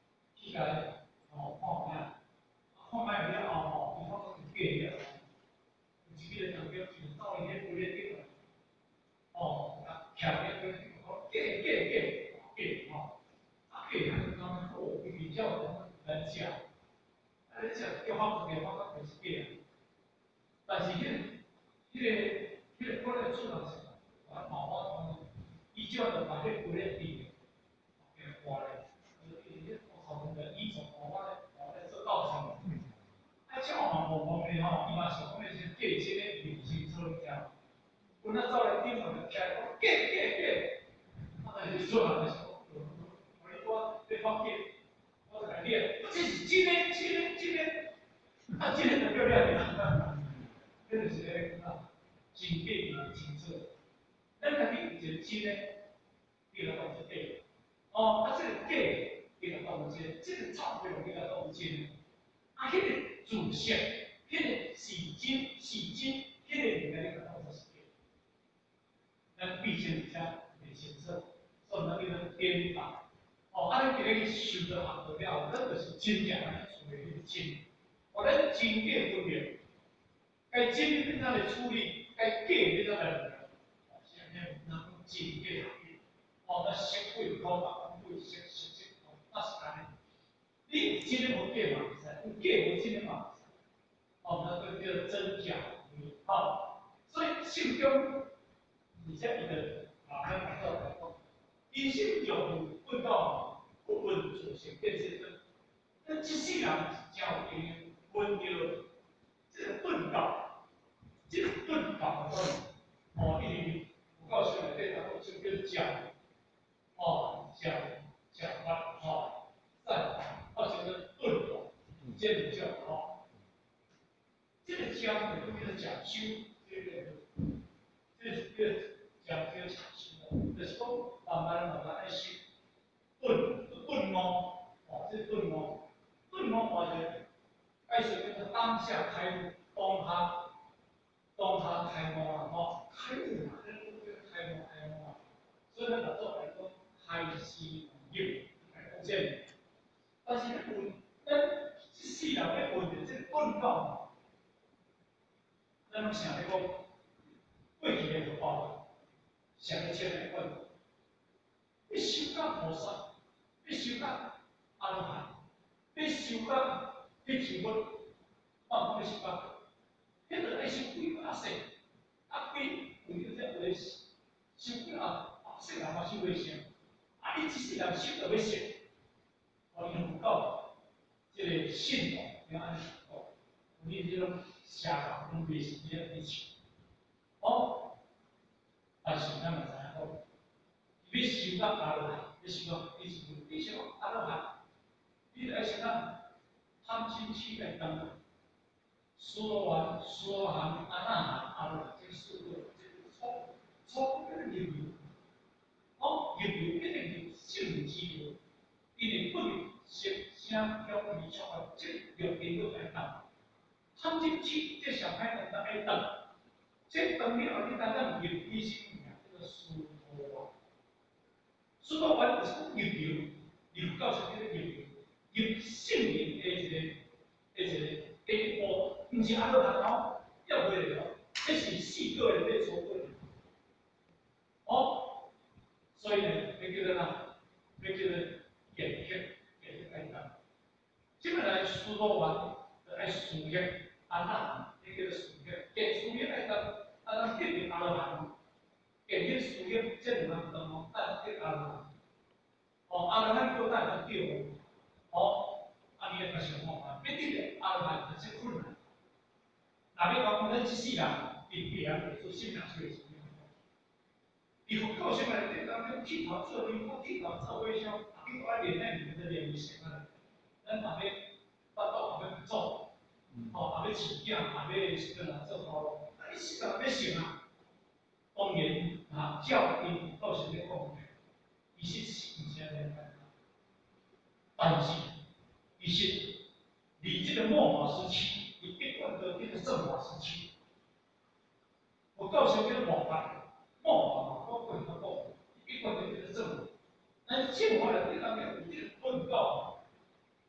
起来哦看卖，看卖了后吼，伊发觉是假了，有一个人就就走伊迄规个顶来，哦，徛咧规个顶讲假假假假吼，啊假，他就讲哦，比较难食，啊你食叫发觉发觉就是假，但是迄个迄个迄个可能出人是，啊毛毛讲，伊就要把迄规个顶。给刮嘞，就是伊迄我头前个以前我我咧我咧做教授，啊照嘛无讲咧吼，伊嘛想讲咧是假即个明星做物件，阮仔走来顶头就起来讲假假假，啊但是做人的时候，我你我你放假，我就来练，这是真个真个真个，啊真个就漂亮了，这就是咧讲真假的清楚，咱家己有一个真个，伊就讲是假。哦，啊，这个假给它动物间，这个草会给它动物间，啊，迄个主色，迄个是真是真，迄个物件你看到是假。咱毕竟是遮袂清楚，所以咱你能颠倒。哦，啊，你今日去修到学到了，咱就是真正安尼处理迄个真，哦，咱真假分别，该真你怎来处理，该假你怎来处理，哦，是安尼，人讲真假。哦，那识鬼口嘛，鬼识识识，哦，那是安尼。你真诶无假嘛会使，有假无真诶嘛会使。哦，那个叫真假伪。哦，所以心中，而且伊个啊，咱讲到来讲，因心有问到不问所行变是真。那这世人是真有经问着这个问道，这个问道的哦，一直我告诉你，这个我就跟讲。哦，讲讲法哦，善法，或者是顿法，接着叫哦，这个讲的就是讲修，这个这是这个讲这个讲修的，就是讲慢慢慢慢来修，顿顿哦，哦，这顿哦，顿哦，或者爱说就是当下开悟，当他当他开悟啊，哦，开悟嘛，这个开悟开悟啊，所以呢，老早来讲。开心业，来讲这，但是咧问，咱这世人咧问的这个问道，咱拢想咧讲，过去的福报，想咧切来问，你修到菩萨，你修到阿罗汉，你修到你提问，我讲你修到，迄个爱修几百世，啊几有有这回事，修几啊百世人嘛修未成。啊！你即世人修到要成，哦，因有够即个信徒要安尼讲，你即种邪教拢袂是这样去哦，但是咱嘛知影讲，你修到阿罗汉，你修到你是你修到阿罗汉，你爱先咱贪嗔痴来当，所罗完、所罗汉、阿那含、阿罗汉这四个，这个错错误的理由。哦，入流一定是性之流，因为不入色声香味触法，即六根都爱动。贪嗔痴这上海人都爱动，这动了后，你单单入意识名叫做疏脱丸。疏脱丸就是讲入流，入到什么入流？入性灵的一个一个第一步，毋是阿罗汉哦，要会了，这是四个人在做过的。哦。所以呢，你叫做哪？你叫做眼血，眼血爱当。基本来疏脱完，爱输液，阿那，你叫做输液，眼输液爱当，阿那变成阿罗汉，眼血输液这两样东西，但变阿罗汉。哦，阿罗汉叫咱能对哦，啊你也不想讲啊，必定阿罗汉很是困难。那你讲咱这世人，比别人做信仰出来。你佛教上来对咱们剃头做衣服、剃头做微笑，你爱练那你们的练不行啊！咱后尾巴肚后尾不做，哦后尾饲囝，后尾是个人做头路，啊你是个要成啊？当然啊，教因佛教是咧讲的，伊是是毋是安尼？但是伊是你这个末法时期，你一贯到这个正法时期，佛教是咧末法。末法嘛，我过去讲，一般就是正法。但是正法来对咱们有这个问道，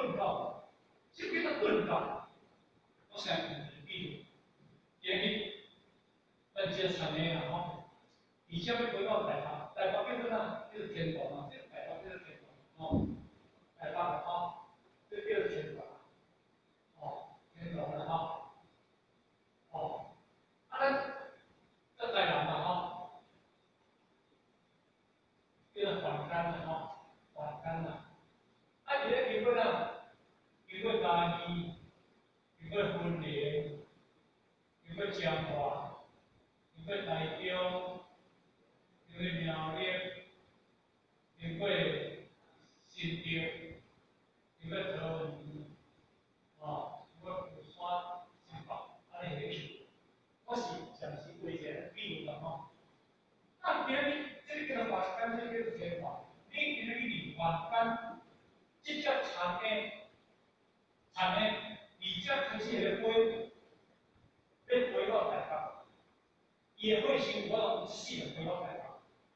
更高，就变得更高。我想比如，因为咱这产业啊吼，而且要回到台北，台北变做哪？叫做天堂啊，这台北叫做天堂哦，台北的吼，这叫做天堂，哦，天堂的吼，哦，啊咱这台南嘛吼，叫做环干的吼，环干的，啊，伊咧经过哪？经过嘉义，经过云林，经过彰化，经过台中，经过苗栗，经过新竹，经过桃园，哦，经过富山、新北，安尼下去。我是暂时规个比如啦吼。那今日这个叫做环干，这个叫做天环。你今日去环干，这只田的田的，二只开始会飞，要飞到台北。伊会想我拢一世人飞到台北。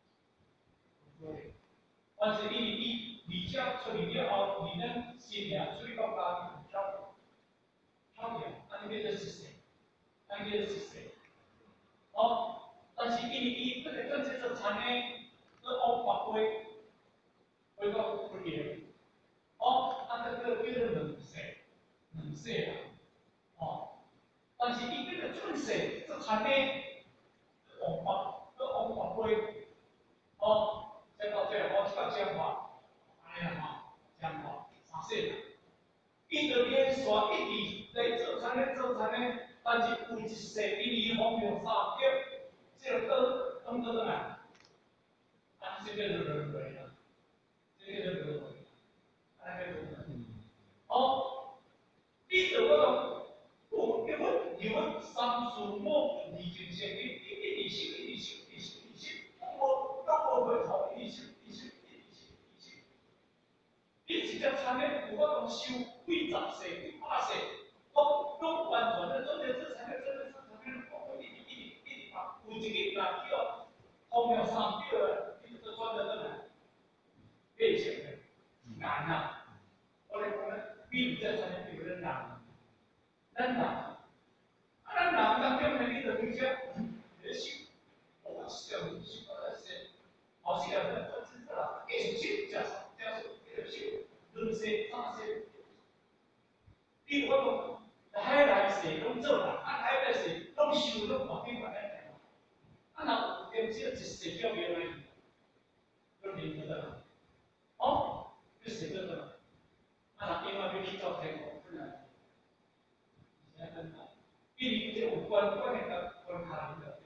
但是伊伊二只出去了后，伊咱新娘出去到家己跳跳跳，安尼叫做熟悉，安尼叫做熟悉。哦，但是因为伊这个政策是产的，是往北飞，飞到福建。哦，啊，这个叫做两世，两世啦。哦，但是伊这个寸势是产的，往北，是往北飞。哦，讲到这，我讲讲话，安尼啦吼，讲话三世啦。伊就连续一直来做产的做产的，但是有一世因为方向三脚。这个等等等啊，啊，这个就轮回了，这个就轮回，啊，这个轮回。哦，你就讲，我因为因为三数末已经先一一一修一修一修一修，我到我回头一修一修一修一修，你直接参的，有法讲修几十世几百世，我拢完全的做这这才能真的是才能我一直一直一直把有一个人叫。后面上这个一直专门的变形的难呐，我来讲呢，比如在上面比如的难，难难，啊难难当中呢，你就比较也许我想修的是，好像呢，我知道了，也许加上加上也许两些三些，比如我讲海来时拢做啦，啊海来时拢修拢环境环境。啊，那跟这一世叫别人，就认得了。哦，就认得了。啊，那另外要去做天空，困难。现在很难，因为这有关关联的关卡的。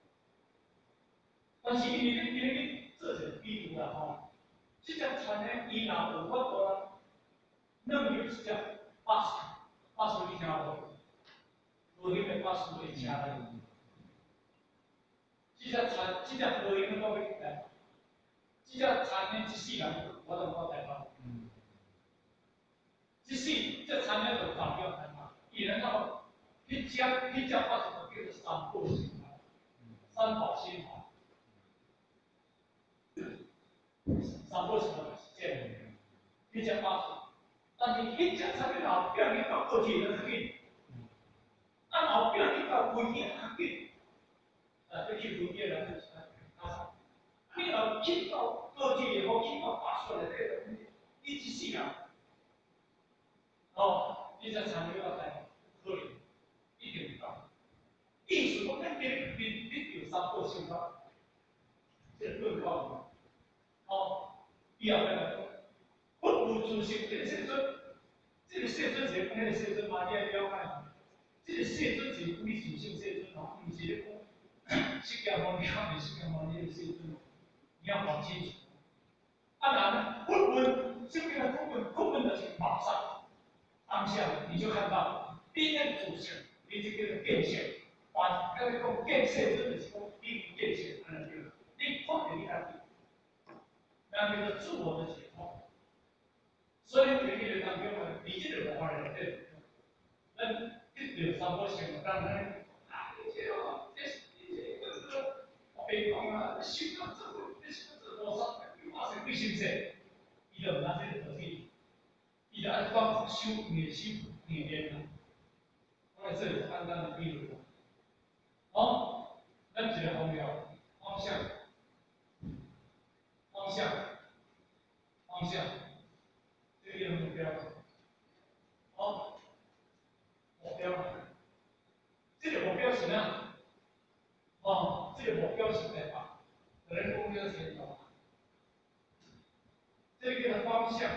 但是因为因为这是比如啦吼，这只船呢，伊若有法度啦，那么就是叫巴士，巴士你听无？无迄个巴士会车的。这只船，这只无用到要来。这只田呢，一世人我都无台北。一世这田呢就代表台北，伊人讲，迄只迄只法什么叫做三宝新华，三宝新华，三宝什么这样？迄只法术，但是迄只田呢后壁你到过去就较紧，啊后壁你到规矩较紧，啊，要去规矩人就是啊，你若去到过去以后，去到法术的这个，你一世人。哦，你在参与到台可能一定唔到。意思讲，咱今日你你有三个想法，这更高嘛。哦，以后来讲，我有自信，这个细准，这个细准是讲迄个细准嘛，你要了解。这个细准是你自信细准哦，唔是讲释迦牟尼还是释迦牟尼的细准，你要搞清楚。啊，然，根本这个根本根本就是马上。当下你就看到第一个主持，你这个变现，把刚才讲变现真的是讲第一变现，安尼个，你看给你看，那叫做自我的解脱。所以对你来讲，叫做你这个话来对，那这有三个想法，当然啊，这个这这个这个北方啊，修到这个这修到这多少，你发生贵心噻，伊就拿这个东西。 伊就按反复修练习练练啦。我来这里简单的比如，好，咱一个方向，方向，方向，方向，这个目标，好，目标，这个目标是哪？哦，这个目标是在哪？人工的前头，这个的方向，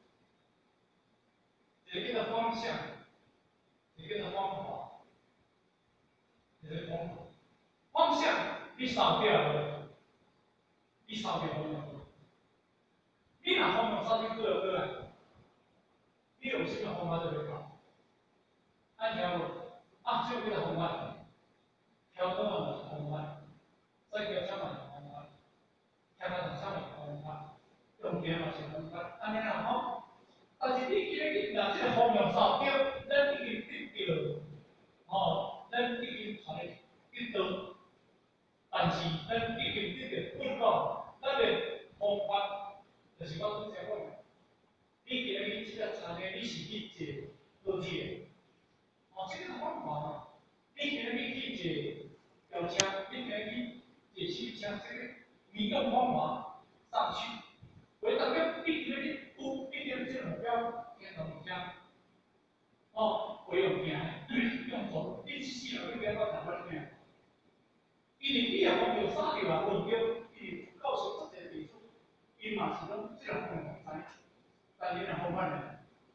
这个的方向，这个的方法，这个方法，方向你扫掉了，你扫掉了，你哪方面扫掉个个来？你有什么方法就会搞？按条路，啊，就这个方法，条公案的方法，再叫相反的方法，条法同相反的方法，用电脑是方法，安尼啦吼。但是你今日若这个方向扫掉，咱已经得到，吼，咱已经传得到，但是咱已经得到不讲，咱的方法就是我拄则讲的，你今日这个产业你是去坐高铁，哦，这个方法嘛，你今日去坐轿车，你今日去坐汽车，这个你用方法上去，为代表你今日有一定这个目标，行动物件，哦，不用行，用走，你一世人你免讲台湾行，因为你若讲用三条啊目标，伊告诉这个地方，伊嘛是讲这个方法知，但是然后反呢？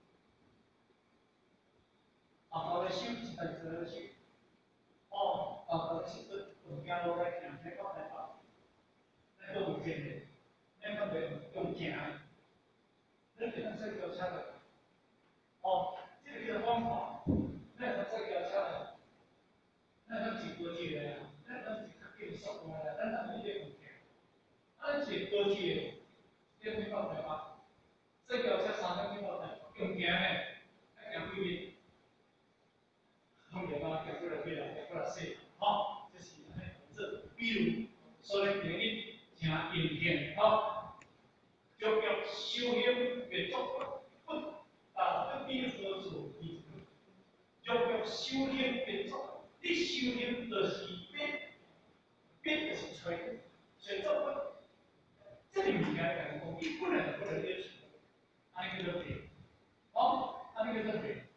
啊，后来修一代一代修，哦，啊，后来修个物件落来行，你讲台湾，那个有钱的，那个袂用行的，那个咱说叫啥个？哦，这个方法，那咱说叫啥个？那咱是高级的呀，那咱是较紧速度的，咱咱一定有钱，咱是高级的，这你讲台湾，这叫车三点几到台湾，用行的，行几米？通电话行过来几啦，行过来四，好，这是安尼这，比如，所以第一，请硬件，好，足够修行别足不啊，不比何处比？足够修行别足，你修行就是变，变就是吹，吹足不，这个物件来讲，你不能不能接触，安尼叫做变，好，安尼叫做变。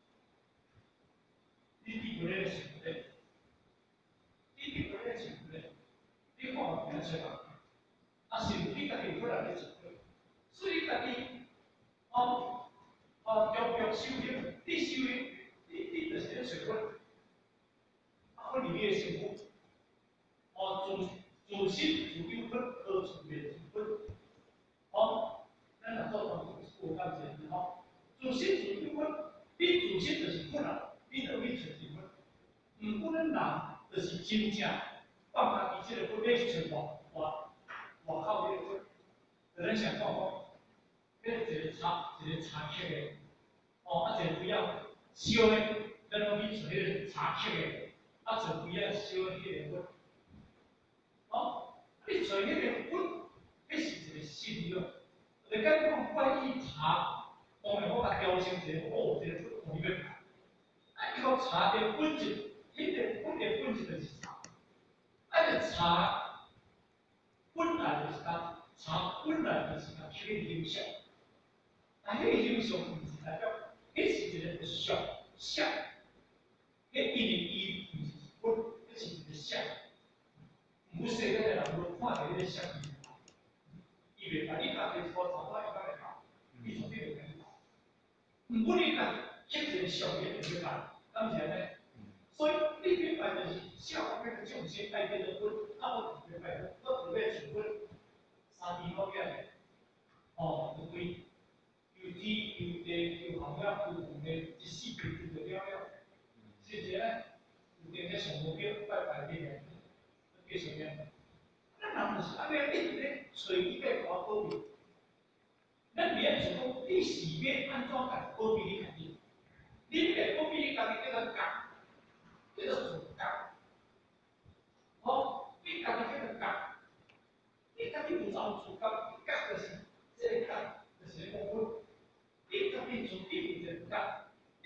你你不认识的，你你不认识的，你看我变出来，啊是你家己有来去做，所以家己哦哦要要修行，你修行，你你就是咧找分，啊分你的幸福，哦自自信自有分，好处灭自分，哦，咱若做到有感觉吼，自信自有分，你自信就是分啊，你就去找是分。唔不能人就是真正放家己即个分，要去找外外外口迄个分，就咱想讲讲，迄一个茶一个茶客的，哦，啊一个不要烧的，咱拢去找迄个茶客的，啊找不要烧的迄个分，哦，你找迄个分，迄是一个信用，就讲讲关于茶，当然我甲调成一个哦，一个分同一个，啊，伊讲茶的本质。迄个本的本质就是茶，啊个茶本来就是讲茶本来就是讲迄个形象，啊迄个形象毋是代表，迄是一个相相，迄一零一毋是本，迄是一个相，毋世间的人无看到迄个相面，伊袂甲你家己所找到一个好，你从这个开始，毋过你讲迄一个相面就讲，敢是安尼？所以你明白就是小那个重心爱变的分，啊我明白了，我准备处分三年后边，哦，有对，有天有地有行业有红的，一四年就了了。是这呢，有定个上目标拜拜的人，叫什么？咱人就是安尼，一直咧找伊个高高比，咱免是讲你是要安怎甲高比你家己，你个高比你家己叫做讲。这个是讲，好，你家己这个讲，你家己不找主讲，讲就是这个讲，就是功夫。你家己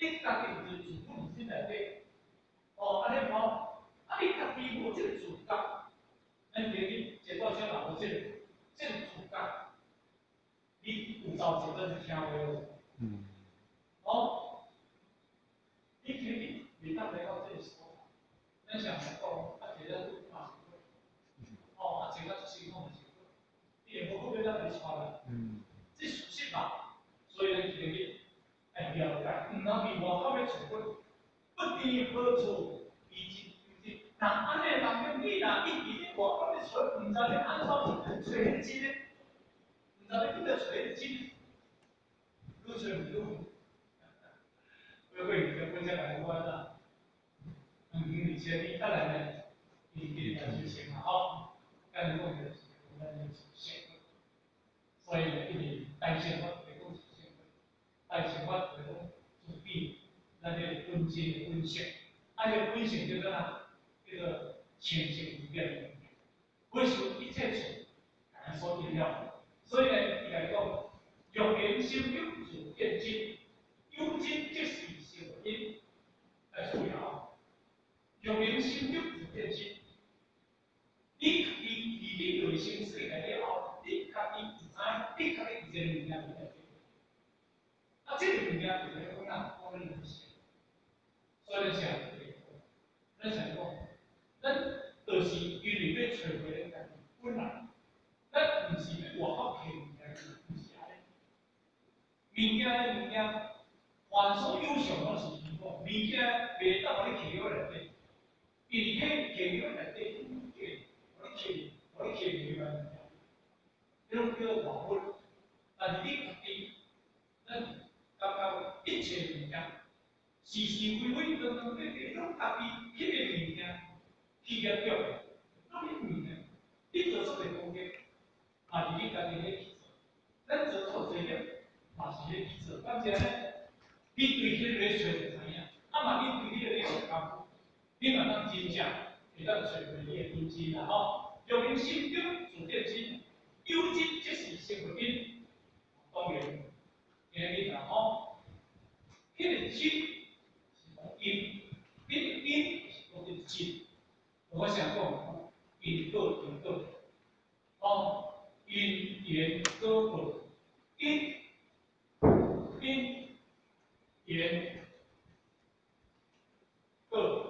你家己有自本身内底，哦，安尼吼，啊你家己无即个自觉，咱今日接到啥人无即个即个自觉，你有朝一日就听话咯。嗯。哦，你今日未当来到这个所在，咱想来讲，啊，其实都嘛是会，哦，啊，这个就是讲是会，你也无可能咱来错啦。嗯。这事实嘛，所以咱今日哎了解，毋通伫外口要找本，不知好处，以及以及，那安尼人讲你若一直咧外口咧找，毋知咧安怎找迄钱咧，毋知咧去倒找迄钱，愈找愈愈。会会就分享来我啦，嗯，而且你带来呢，你你要去想嘛，好，但是我们我们要想，所以呢，一定带想法来讲是想法，带想法来讲就比咱个本质的本性，按照本性叫做哪？叫做清净不变的能量，为什么一切处咱所定了？所以呢，伊来讲，用言心有主变精，有精即是成因。来注意啊！用明心有主变心，你你你你内心世界了后，你家己知，你家己有这个能量在。啊，这个能量就是讲哪？我们人性。所以讲，咱想讲，咱就是因为要找回咱家己本来，咱毋是要外口骗物件，毋是安尼。物件物件，凡所有相拢是虚妄，物件袂当互你摕到内底。因为迄摕到内底，摕，互你摕，互你摕入来物件，迄种叫做外物。但是你家己，咱感觉一切物件，是是非非，当当对对，拢家己迄个物件去业着，拢迄物件，你做出个工业，嘛是你家己咧去做，咱做错作业，嘛是咧去做，感觉咧，你对迄个咧找就知影，啊嘛你对迄个咧做功夫。你嘛当真正会当找回你的根基啦吼，用明心中主变精，有精即是生活因。当然，今日啦吼，迄个精是讲因，迄个因是讲这个精。我想讲，因果因果，哦，因缘果果，因因缘果。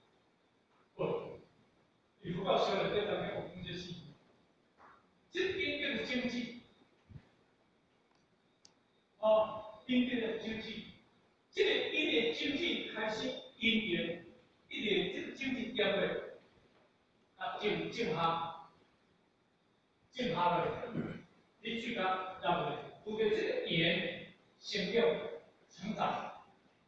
你不告诉了，对咱们有空间系，这边叫做经济，哦，边边的经济，这个一年经济开始因缘，一年这个经济点位，啊，正正下，正下来，你去讲认为，有个这个缘成长成长，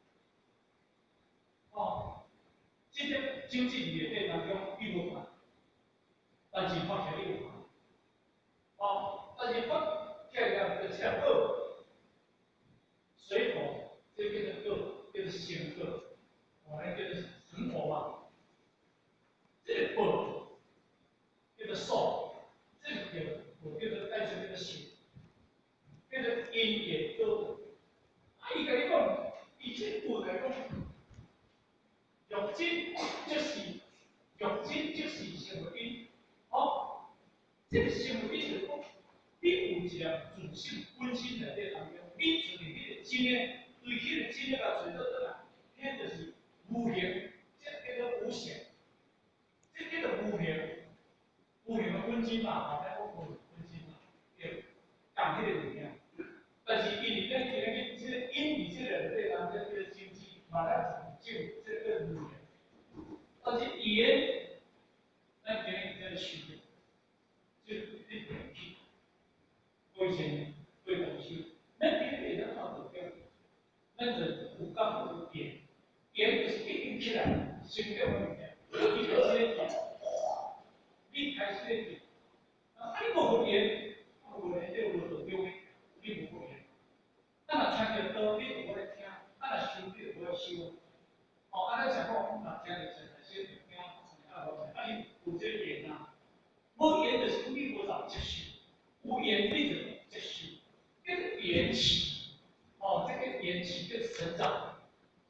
哦，这个经济里面当中并不管。但是发起来有嘛？哦，但是发起来就像果，水果这叫做果，叫做鲜果，我们叫做成果嘛。这个果叫做树，这个叫我叫做带出这个血，叫做因缘果。啊，伊甲你讲，以前古来讲，玉金就是玉金就是成为因，哦。这个生物因就是讲，你有一个自性本身内底当中，你存伫迄个真诶，对迄个真诶甲找到倒来，迄就是无形，这叫做无形，这叫做无形，无形的本质嘛，后来讲无形本质嘛，对，讲迄个物件。但是因为咱今日即个因为即个内底当中叫做经济，嘛咱就这个无形，但是言，咱今日叫做区别。就一点去，我以前对东西，咱今日咱靠目标，咱就有讲有言，言就是一定起来，成长的物件，你开始咧做，你开始咧做，啊，你无好言，无言就无做对，你无好言，咱若听着道，你就无咧听，啊，若修你就无咧修，哦，啊，咱想讲，我若听着真来先听，啊，啊，你有这言啊。无言就是你无找接受，有言你就接受，这个缘起，哦，这个缘起就是成长，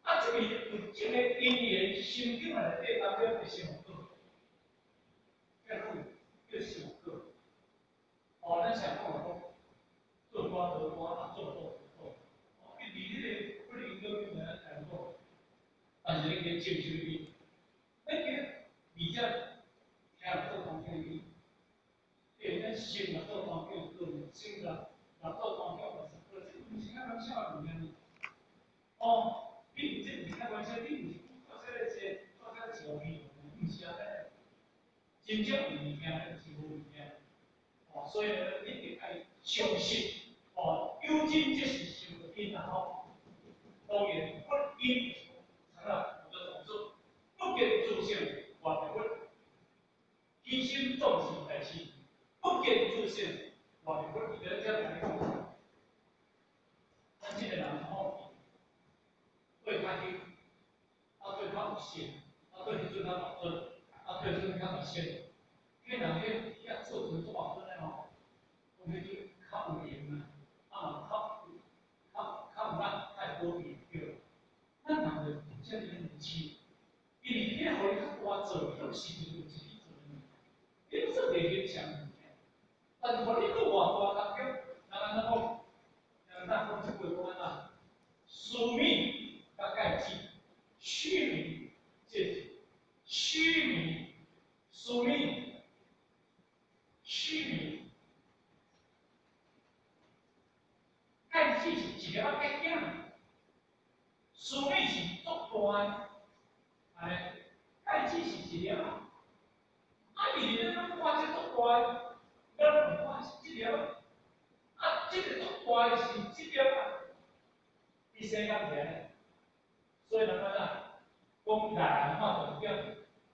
啊，这个有这个因缘心境内底当中的上果，叫做叫上果。哦，咱想讲讲做瓜得瓜，啊做豆得豆。哦，你离这个不离个面来谈过，但是你给接受伊，那个比较听做当经理，对，咱心嘛做当经理，心啦，那做当经理是个是不是开玩笑的呢？哦，你这不是开玩笑，你不是做这个些做这个小屁，不是啊？真正有物件，是无物件。哦，所以呢，你得爱相信。哦，有真即是受因啊！吼，当然不因成了我的种子，不见自性我的本，起心动事代志，不见自性我的本，你得这样来讲。咱这个人吼，对他去，啊对他有信，啊对迄阵他保准，啊对阵他有信，迄人迄遐做成做保准的吼，我们就较有用啊，啊较较较有咱太多研究。咱人就这个年纪，因为你互你较大做，有时就有自己做呢。你不是袂影响物件，但是互你个偌大当中，人安怎讲？人咱讲即句讲安怎？宿命甲界志，虚名即虚名，宿命虚名，界志是一粒仔结囝，宿命是足大，哎，界志是一粒仔。啊，伊咧咱看这足大，咱唔看是这粒仔，啊，这个足大是这粒仔，伊生甲起所以人讲啊，讲大人看重点，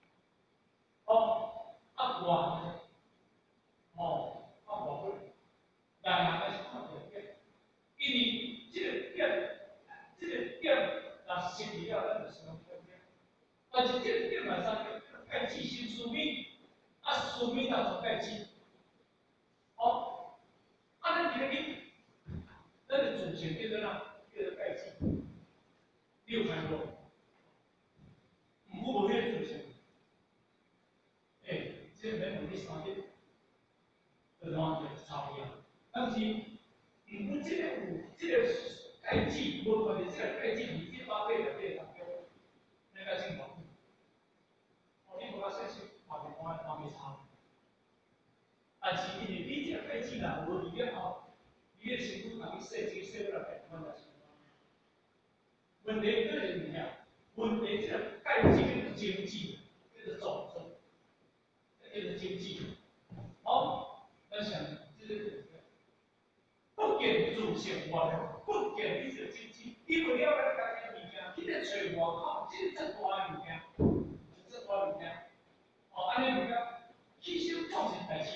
哦，啊外，哦，啊外本，大人还是看重点，因为这个点，这个点若是实际了，咱就相关点，但是这个点嘛，啥叫介志先书面，啊书面当做介志，哦，啊咱今日，咱的主线叫做哪？叫做介志，你有看过？唔好无迄个主线。诶，这个免问你三日，就当就差不多。但是，如果这个有这个介质，无或者这个介质二至八倍内底当中，那个情况，哦，你无甲说是嘛袂看嘛袂差。但是因为你这个介质若无入了后，你的身躯若去洗这洗不了白，我来想。问题个是物件，问题这个介质的经济，这是种子。就是经济，好，咱想这个不见自性外了，不见你这个经济，你为了咱家己物件，你得找外口，这个这大物件，这大物件，哦，安尼物件，起心动念代志，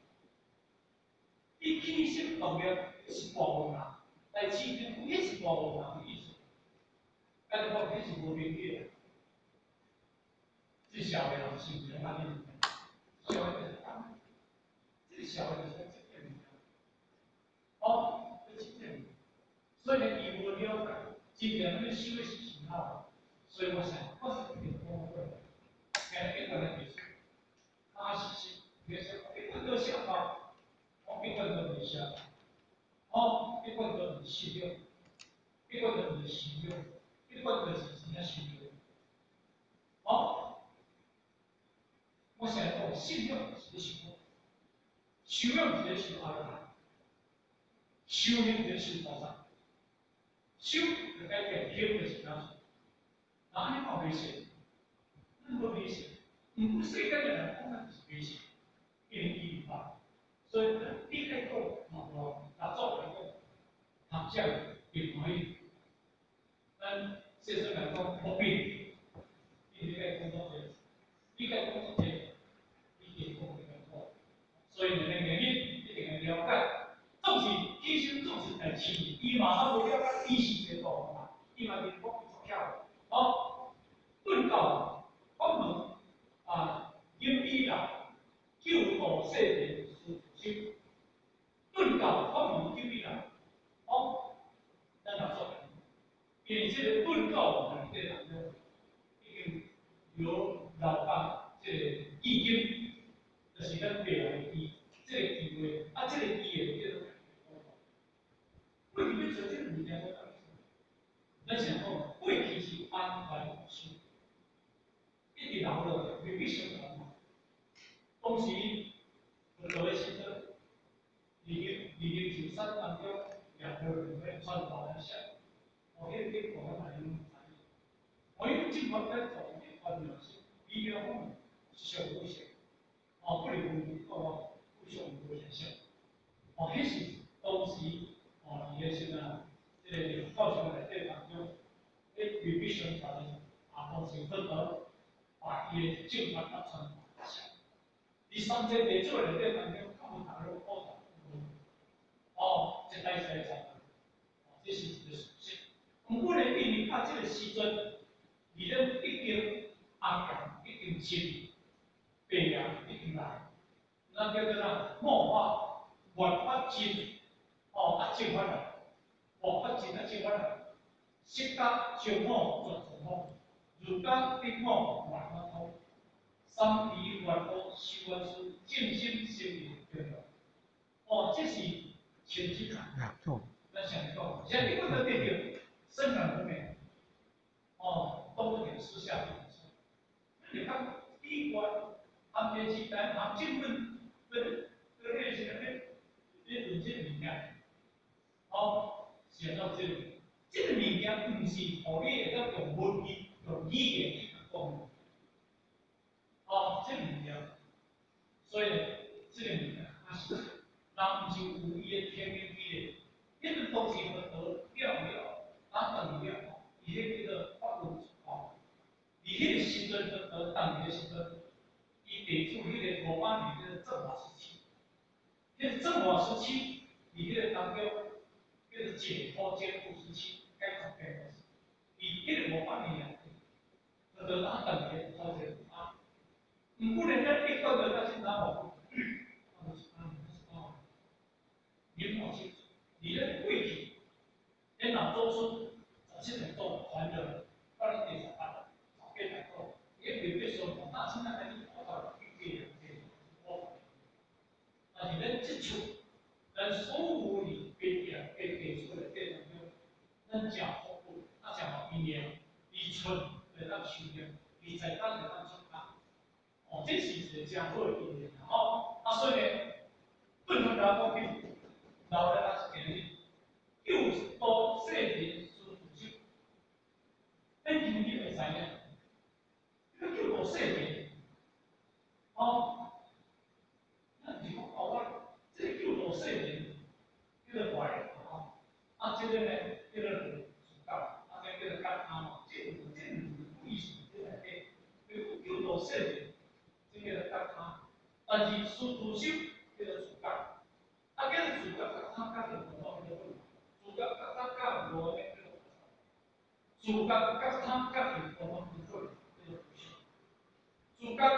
你起心动念是大无人，代志就也是大无人的意思，但是我这是无明确的，这小的人是不能安尼。小的就是当，最小的就是这点哦，这点所以呢，伊无了解，今年那修的是挺好的，所以我想，我是一点工会，哎，一个人也是，他是是，也是一个个想法，哦，一个人的想法，哦，一个人的信用，一个人的信用，一个人是怎样信用，哦。我想讲，信用是什么？修养是修阿拉，修行是修菩萨。修就改变天就是哪？哪里冇危险？那么危险？唔过世间人讲那是危险，因为异化。所以你开讲，哦，打造来讲，学者也可以。咱先生来讲，不必，你该工作者，你该工作者。所以呢，那个你一定要了解，重视提升重视代志，伊马上无了解，伊是结果嘛，伊嘛是讲做巧，好，顿教法门啊，引以来救度世人是心，顿教法门引以来，好，咱来说，因为这个顿教呢， 底人了，已经由老板这个意见，就是咱未来的机，这个机会，啊，这个机会叫做。为什么要做这个物件？我讲，咱想讲，过去是安排好手，一直留落未必上传嘛。当时很多的时阵，离离离球山当中，两个人会传达来想，我迄个结果还用我用尽法在做一款东西，比较好，小无限，哦，不离不哦，不小无限小，哦，迄是当时哦，伊个时啊，这个教授内底当中，迄未必宣传的，啊，当时分得把伊个正法达传达下。第三者在做内底当中，他们谈论报道，哦，这代在讲，哦，这是一个属性。不过呢，因为啊，这个时阵。而咧已经安强，已经深，白羊已经来，那叫做啥？末法末法进，哦，啊进法来，末法进啊进法来，色甲上好转转好，儒家必好万法通，三皮万法修万事，静心心理对了。哦，这是前几堂，咱想讲，现在你问到这个生产方面。哦，多点私下的东西。你看，第一关安排起来，他进门跟跟那些那那文件里面，哦，写到这里，这个里面不是互你会当用文字、用语言去讲，哦，这个里面，所以这个里面它是，那不是有伊的天命地的，那个东西和得了了，那等了，伊迄个法律哦。而迄个时阵，呃，当年的时阵，伊地处迄个五八年的正华时期，迄个正华时期，伫迄个当中，叫做解脱坚固时期，改革开放时，伊迄个五八年内底，就得当当年好者啊。毋过呢，咱一个人咱先拿好，啊，就是啊，是啊，年华清楚，而咧过去，咱老祖孙十七年做传承，到了第十八年。给来过，也未必说那现在还是跑到一个人给我，但是咱接触，咱所有的给点给给出的这种就，咱讲好过，那讲好一年，一春来当修炼，你在当来当出发，哦，这是是这样做的一点，哦，啊所以呢，不能拿过去，老的那是给你，又多设定是主修，咱今天会知影。叫做设定，哦，那你讲哦，我这个叫做设定，叫做坏啊，啊，这个呢叫做主教，啊，这个叫做干他嘛，这个这个不意思在内底，叫做设定，这个叫干他，但是主主修叫做主教，啊，叫做主教，他干的不好，叫做主教，他干我的叫做主教，他干的不好，叫做主角，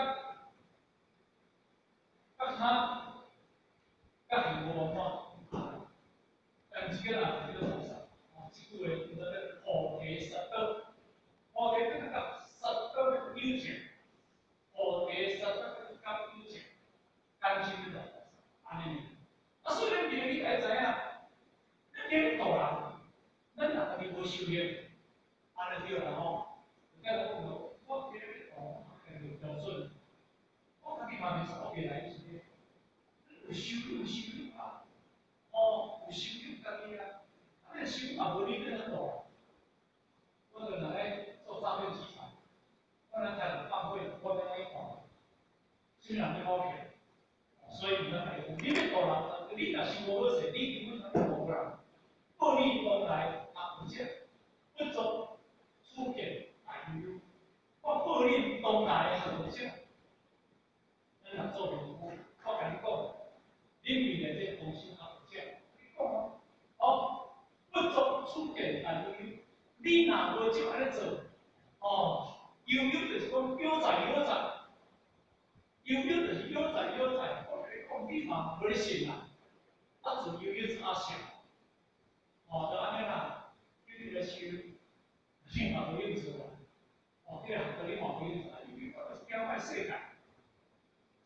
甲他甲幸福文化，但是个人这个做啥？哦，这句话叫做咧菩提萨埵，菩提这个甲萨埵的友情，菩提萨埵这个甲友情，甘心的安尼。啊，所以咱今日你爱知影，咱今日大人，咱若家己无修炼，安尼对啦吼。你看我我我今日哦，标准。我家己嘛是做起来是有收入有收入啊，哦，有收入家己啊，啊，那收入也无你那么大。我就来咧做诈骗集团，我来在大会，我在那看，虽然咧好骗，所以咱来讲，你要大人，你若是无好势，你根本就无人，暴力东来啊，而且不足出骗啊，有，我暴力东来而且。咱若做评估，我甲你讲，你未来这公司也有这，你讲啊，哦，不足出见但是你若无照安尼做，哦，悠悠就是讲悠哉悠哉，悠悠就是悠哉悠哉，我甲你讲，你嘛无咧信啦，啊，自悠悠是阿想，哦，就安尼啦，你咧收，你嘛无用做啦，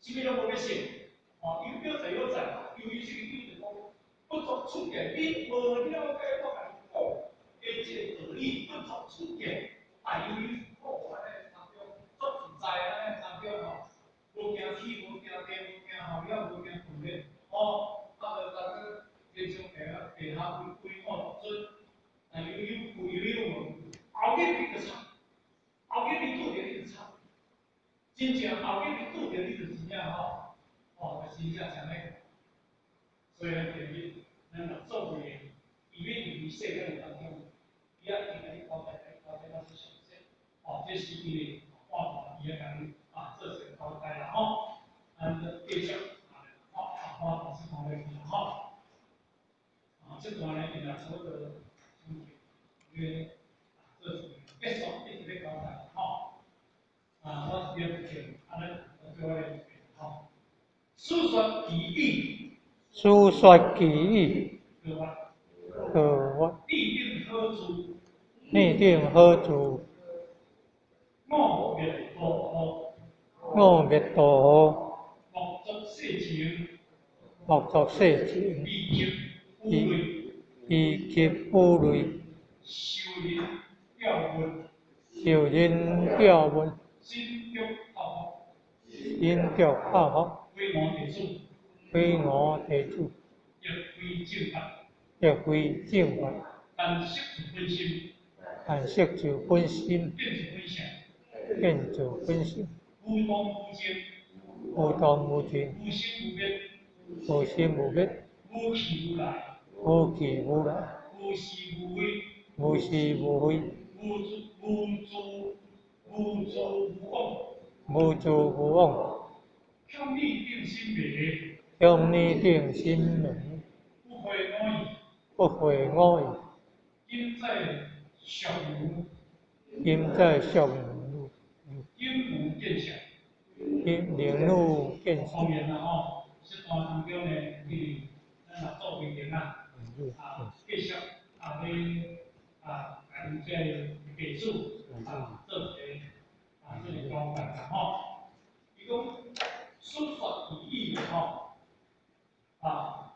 什么都无要信，哦，有表在有在，由于这个有就讲不作出界，你无了解我甲你讲，诶，这个道理不作出界，啊，由于我安尼当中作自在安尼当中吼，无惊天，无惊地，无惊后了，无惊土咧，哦，啊，就大家经常下下下下规规划准，啊，有有有有无，后日你就惨，后日你拄着你就惨。真正后日你拄着你就真正吼，哦，就真正像咧，所以咧，第日咱若做为伊要入去世间当中，伊也定甲你交代，交代到是详细，哦，这是伊的话法，伊会甲你啊做些交代啦吼，咱继续啊，好，好，老师讲咧吼，啊，这段咧伊若差不多，约做结束一直咧交代吼。啊，我是要讲，安尼各位好，述说其意， 书说其意， 对吧？ 可我立定何处？ 内定何处？ 我灭道后， 我灭道后， 莫作世情， 莫作世情， 以及污秽， 以及污秽， 受人表文， 受人表文， 心中好因着好学， 为我地主， 非我地主， 亦非正法， 亦非正法， 但识自本心， 但识就本心， 变是本相， 变就本性， 无当无见， 无当无尽， 无心无灭， 无心无灭， 无去无来， 无去无来， 无是无非。 无是无非， 无助无助无助无望， 无助无妄， 向逆定心别， 向你定心明， 不会我意， 不会我意， 因在上无， 因在上路， 因无见相。 因领路见方性。 言啦吼，这段当中呢，伊咱若做规定啦，啊，继续啊，咧啊，咱这地主啊，做一个啊，这个交代啦吼。伊讲述说其意的吼，啊，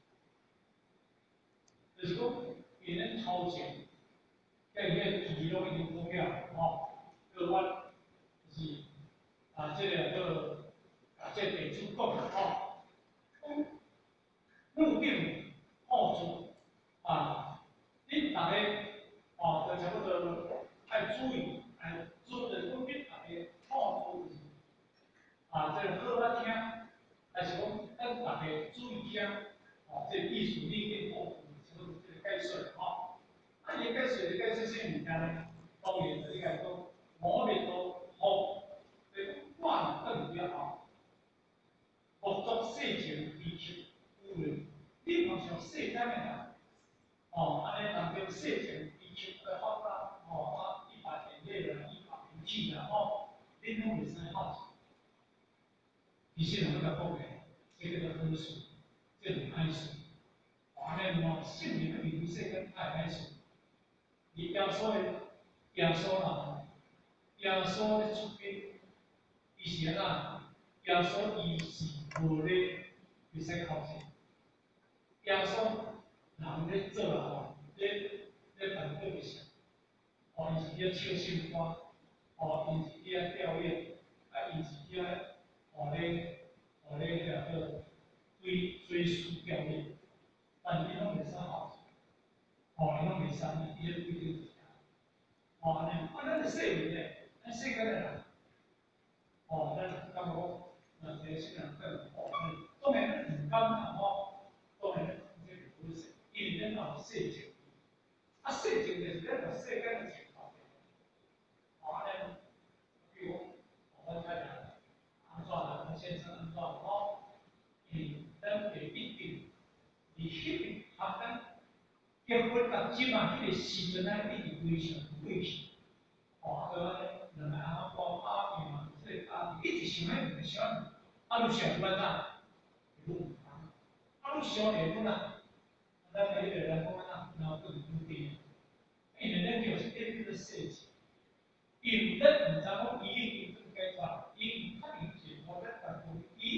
就是讲伊咱操前，甲伊个义拢已经讲了吼，个我就是啊，这个个啊，这地主讲的吼，讲目定好处啊，恁大家哦，就差不多爱注意，哎，做的讲恁大家好处就是啊，这个好咱听，还是讲咱大家注意听，哦，这艺术理定好处，差不多这个解说吼。啊，伊解说的解说啥物件呢？当然就是讲讲我们都好，对，我若更了后，莫作世情以求污秽。你若像世间的人，哦，安尼当中世情以求来发达，哦，啊，一百年内啦，一百年起啦，哦，恁拢袂使好。以前人甲讲的，这个叫好事，这是歹事。安尼喏，圣灵的名世间爱歹事。而耶稣的耶稣啦，耶稣的出家，以前啊，耶稣伊是无咧会使靠钱。耶稣人咧做啊吼，咧咧办个啥？哦，伊是咧唱新歌，哦，伊是咧表演，啊，伊是咧哦咧哦咧遐个追追书表演，但伊拢袂使好，哦，伊拢袂使，伊咧规定是啥？哦，安尼，啊，咱是世人咧，咱世间的人，哦，咱感觉讲，呃，这个世人更哦，当然咱唔敢讲吼，当然这个不是，因为咱有世情，啊，世情就是咱个世间的情况。哦，安尼，比如我太太安怎啦，我先生安怎吼，嗯，咱袂一定，而迄个啊，咱结婚到即嘛，迄个时阵咱一定非常过去。哦，个两个阿婆阿姨嘛，这个家庭一直想迄个想，啊，你想办哪？如唔通，啊，你想下本啊，咱个迄个人讲哪，然后更固定，因为咱就是一定的事情，因咱唔知讲伊已经做改造，伊唔确定是我咱当中，伊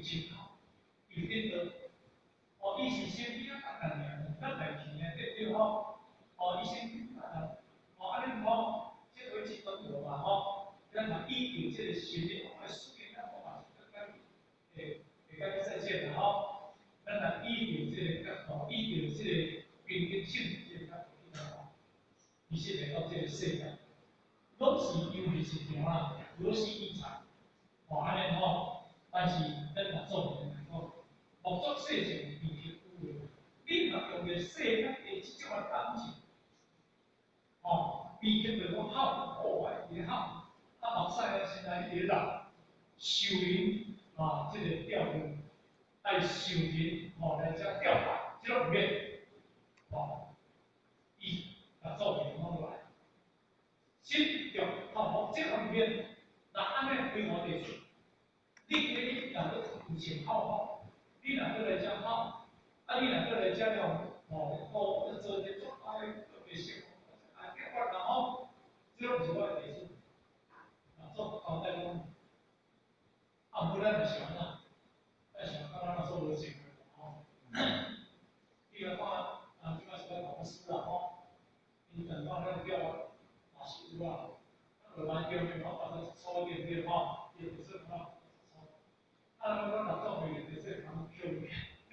真好，有点多。哦，伊是先比较简单尔，咱来听诶，对对吼。哦，伊先简单，哦，安尼吼，即个一分无嘛吼，咱若以着即个心理，哦，输赢咱无嘛是刚刚诶会甲你再见啦吼。咱若以着即个角度，以着即个平均性即个角度去看吼，其实来到即个世界，拢是因为是啥啊？如是异常，哦，安尼吼，但是咱若做人来讲。合作事情比较有诶，你若用着世间诶即种诶感情，哦，比较着讲好破坏也好，啊，目使诶现在迄个人受人啊，即个钓鱼，爱受人哦来遮钓法，即种免，哦，伊甲做人讲落来，心中哦，即方面，那安尼规划地处，你迄你若要有情好吼。你若过来遮好，啊，你若过来遮了，哦，哦，要做些做好诶特别生活，啊，结果然后，这种是我诶意思，啊，做交代讲，啊，不然就想啊，咱想刚刚那做无成哦，比如讲，啊，即摆是个老师啦吼，伊等到那叫老师啊，荷兰叫咩吼，把它抽一点点吼，也不是吼，啊，我讲老早会就是讲叫咩。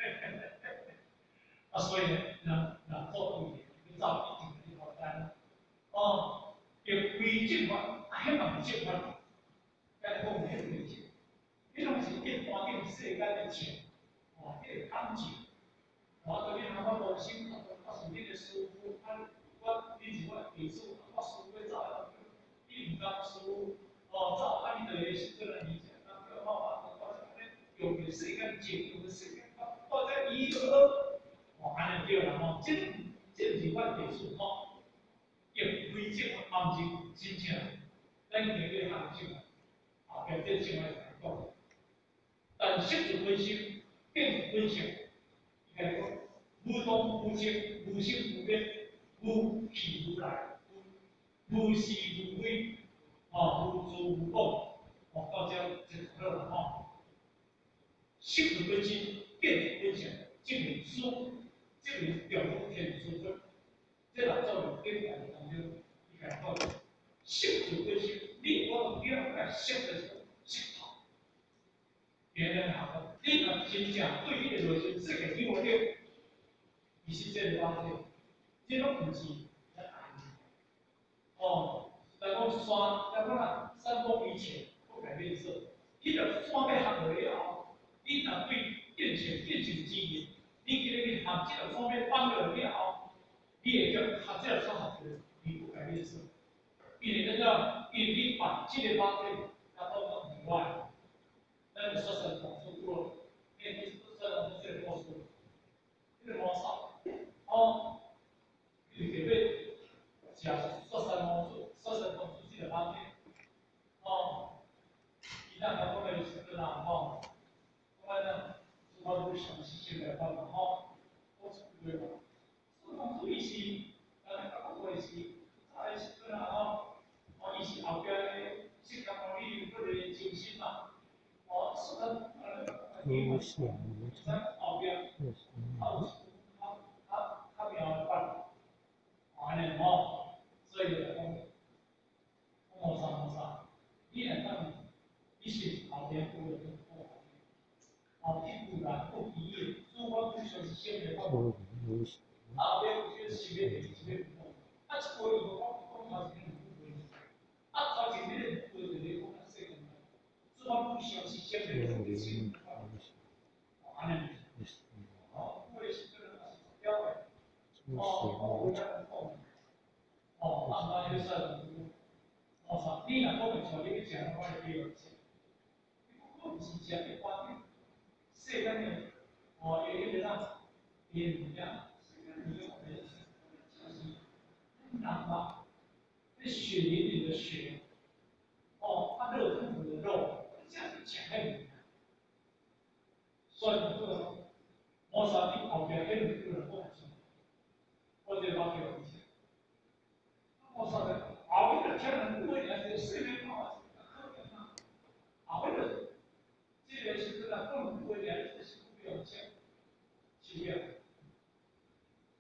啊，所以呢，人人做对嘅，要照一定嘅条单。哦，要规正法，啊，迄嘛唔正法，该讲迄个正，迄种是一般嘅世间嘅正，哦，迄个感情。我昨天还我无心，我是你嘅师傅，啊，我你是我嘅弟子，我师傅要走啊，你唔甘师傅，哦，走啊，你就会是做人理解，啊，叫好啊，我是安尼，用嘅世间正，用嘅世间法，我在一二二。哦，安尼对啦吼，即即是阮地处吼，用规则方式真正，咱行个行政啊，后壁这正话来讲，但识字本身，变字本身，伊来讲，无动无静，无生无灭，无去无来，无是无非，哦，无自无我，哦，到这就好了吼。识字本身，变字本身，即个书。这个表中天书分，这两造有根本当中，你看到性质本身，你我两个性的系统，别人好的，你若真正对你的内心是个有了，你是这个方面，这种不是在爱你。哦，来讲山，来讲啦，山峰以前不改变色，你着山要下落了，你若对变成变成之业。你今日你学这个方面放落了后，你会叫学这个所学的，你不改变是，因为那个，因为你把这个方面拿到到以外，那你说是讲出过，因为你说是这个模式，这个模式，哦，你特别讲说是模式，说是讲出这个方面，哦，一旦他后面是个然后，后来呢？我都详细写来办法吼，我是对吧？所以讲做伊是，呃，讲做伊是，在是个啦吼，哦，伊是后壁咧，是讲讲你个个精神嘛，哦，是个呃，伊在后壁，好，好，好，好苗的办，安尼吼，所以来讲，我啥我啥，你来讲，你是后边有个。哦，一股然不一样，主观不相是先的方法。后边有些是别的，是别的不同。啊，这个有个讲讲头前的不会，啊，头前的不会就是讲啊，说讲，主观不相是先的方法。哦，安尼。哦，我也是这个是标的。哦，我讲讲。哦，安排就是，哦，啥？你若讲的像你去讲，我会记住。我不是讲的观点。世间的，哦，有一个让也一样，世间里有人就是人嘛，那血淋淋的血，哦，它肉腾腾的肉，这样子讲很简单。所以这个，我说你后边很多人不讲，我这帮有理解。我说的，后面的天人不会讲这世间话，可怜啊，后面的这个是这个更。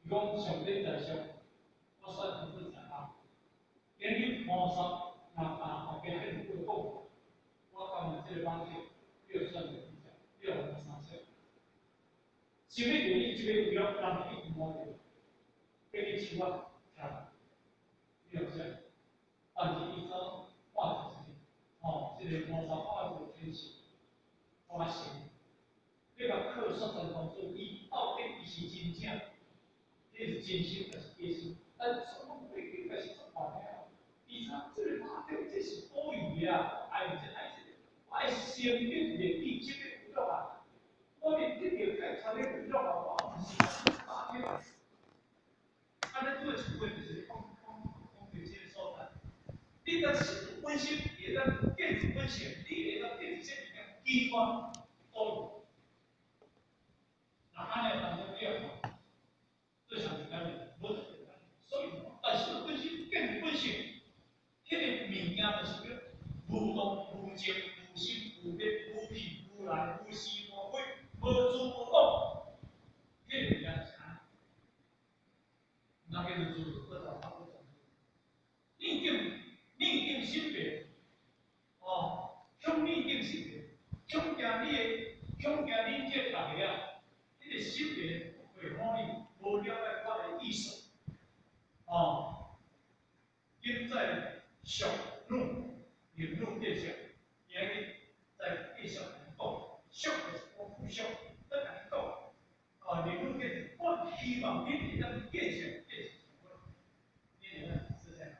伊讲上顶在上，我算上顶在下。今日摸索，那啊后边很多讲，我感觉这个方式越算越比较，越来越三色。想要原因，这个娱乐让你一摸着，给你手啊，看，你有啥？但是伊说画就是，哦，这个摸索画就是天性，发现。这个课说成功注意，到底伊是真正，这是真心还是假心？但什么规矩还是做法了？第三，这个大掉这是多余啊！爱这爱这，我爱生命的地这个娱乐啊！我连这个在参与娱乐啊，我不是大掉。啊，咱做成本就是讲讲讲对这个所在，你若是本身，你若电子本身，你若电子这物件机关多余。那安尼当中了吼，最常简单的，无得简单。所以，但是本身更本身，迄个物件就是叫无动无静无心无念无脾无来无思无悔无主无动，迄个物件是安。那叫做主，不找他不找。逆境逆境心别，哦，向逆境心别，向行你的向行你这大个啊。你的心灵会欢喜，无了解我的意思。哦，因在小怒，引怒变小，言语在变小能动，小的是我不小，不能动。啊，引怒变小，我希望你哋能变小变小成功，你哋呢是这样。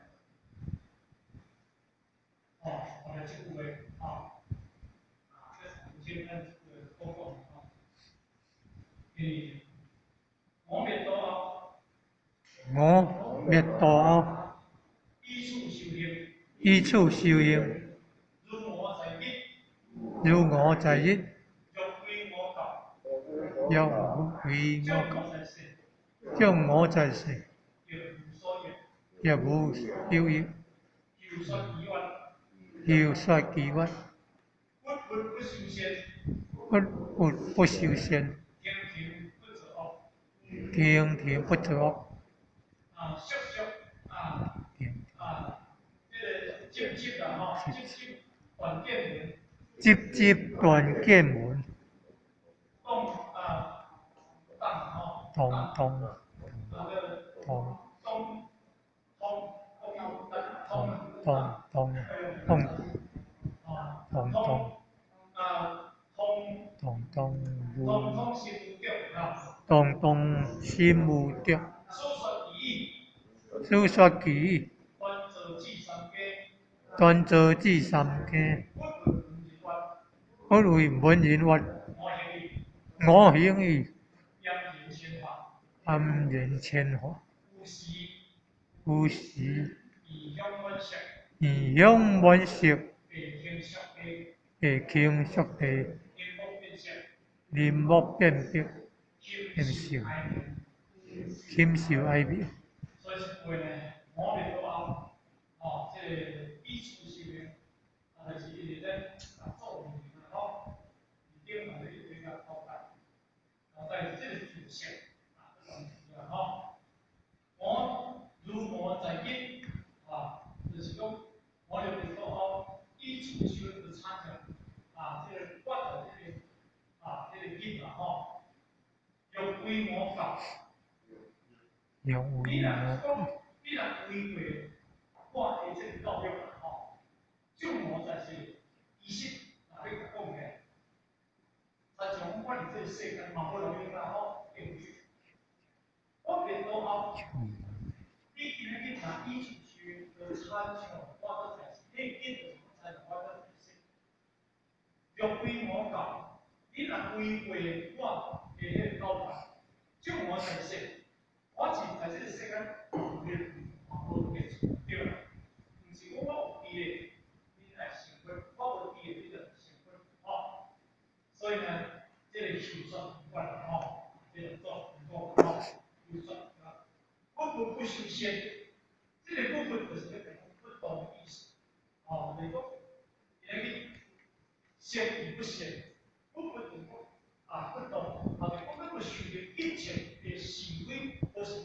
哦，我来这部位啊，啊，这是我们今天这个公共啊，嗯。我灭道后， 我灭道後， 依處修行， 依處修行， 如我在一， 如我在一， 若歸我教， 若歸將我我在世， 將我在世， 亦無所願， 亦無休矣， 求說以外， 要說其外， 不不不修仙， 不不不修仙， 天庭不擇惡， 天庭不擇惡， 啊，修修啊啊，這個接接的哈，接接斷見門， 接接斷見門， 動啊當哈， 動當動那個動通通通通動通動動啊動動通啊通動動如通通心無掉啊， 動動心無着， 說說意， 書說其意， 觀者即三界， 斷者至三界， 不為文人法， 不為文人法， 我行義， 我行義， 揚言宣法， 黯然千華， 無時有時以向萬色， 異樣萬色， 北天小地， 地傾屬地， 天風變色， 林木變色， 天是愛人。 謙少哀別。 所以是話呢，我哋都啱，哦，即係依處修行，但係是咧啊做唔掂咯，已經係呢比較靠大，啊，但係即係條線啊，咁樣咯。我如我在因啊，就是講我哋比較好依處修行嘅參詳啊，即係我嘅即係啊，即係因啊，吼，要歸我教。 有你若我講，你若違過我的這個教育啦，吼，就我在是意識啊，你講嘅，實際我哋這世界嘛，無能力啦，吼，對不對？我變到後，你今日去查依處區的參詳，我都才是，你見到參詳我都才是。若歸我教，你若違過我的迄個教法，就我在是。我是在这个世界，无无嘅对啦，唔是讲我有啲嘅，你来成分，我有啲嘅，你就成分，哦。所以呢，这个修算不管哦，这个做唔做哦，修算啊，不不不修仙，这个部分就是那个不懂意思，哦，你讲，因为仙与不仙，不不懂啊，不懂啊，你讲那个修的一切的行为都是。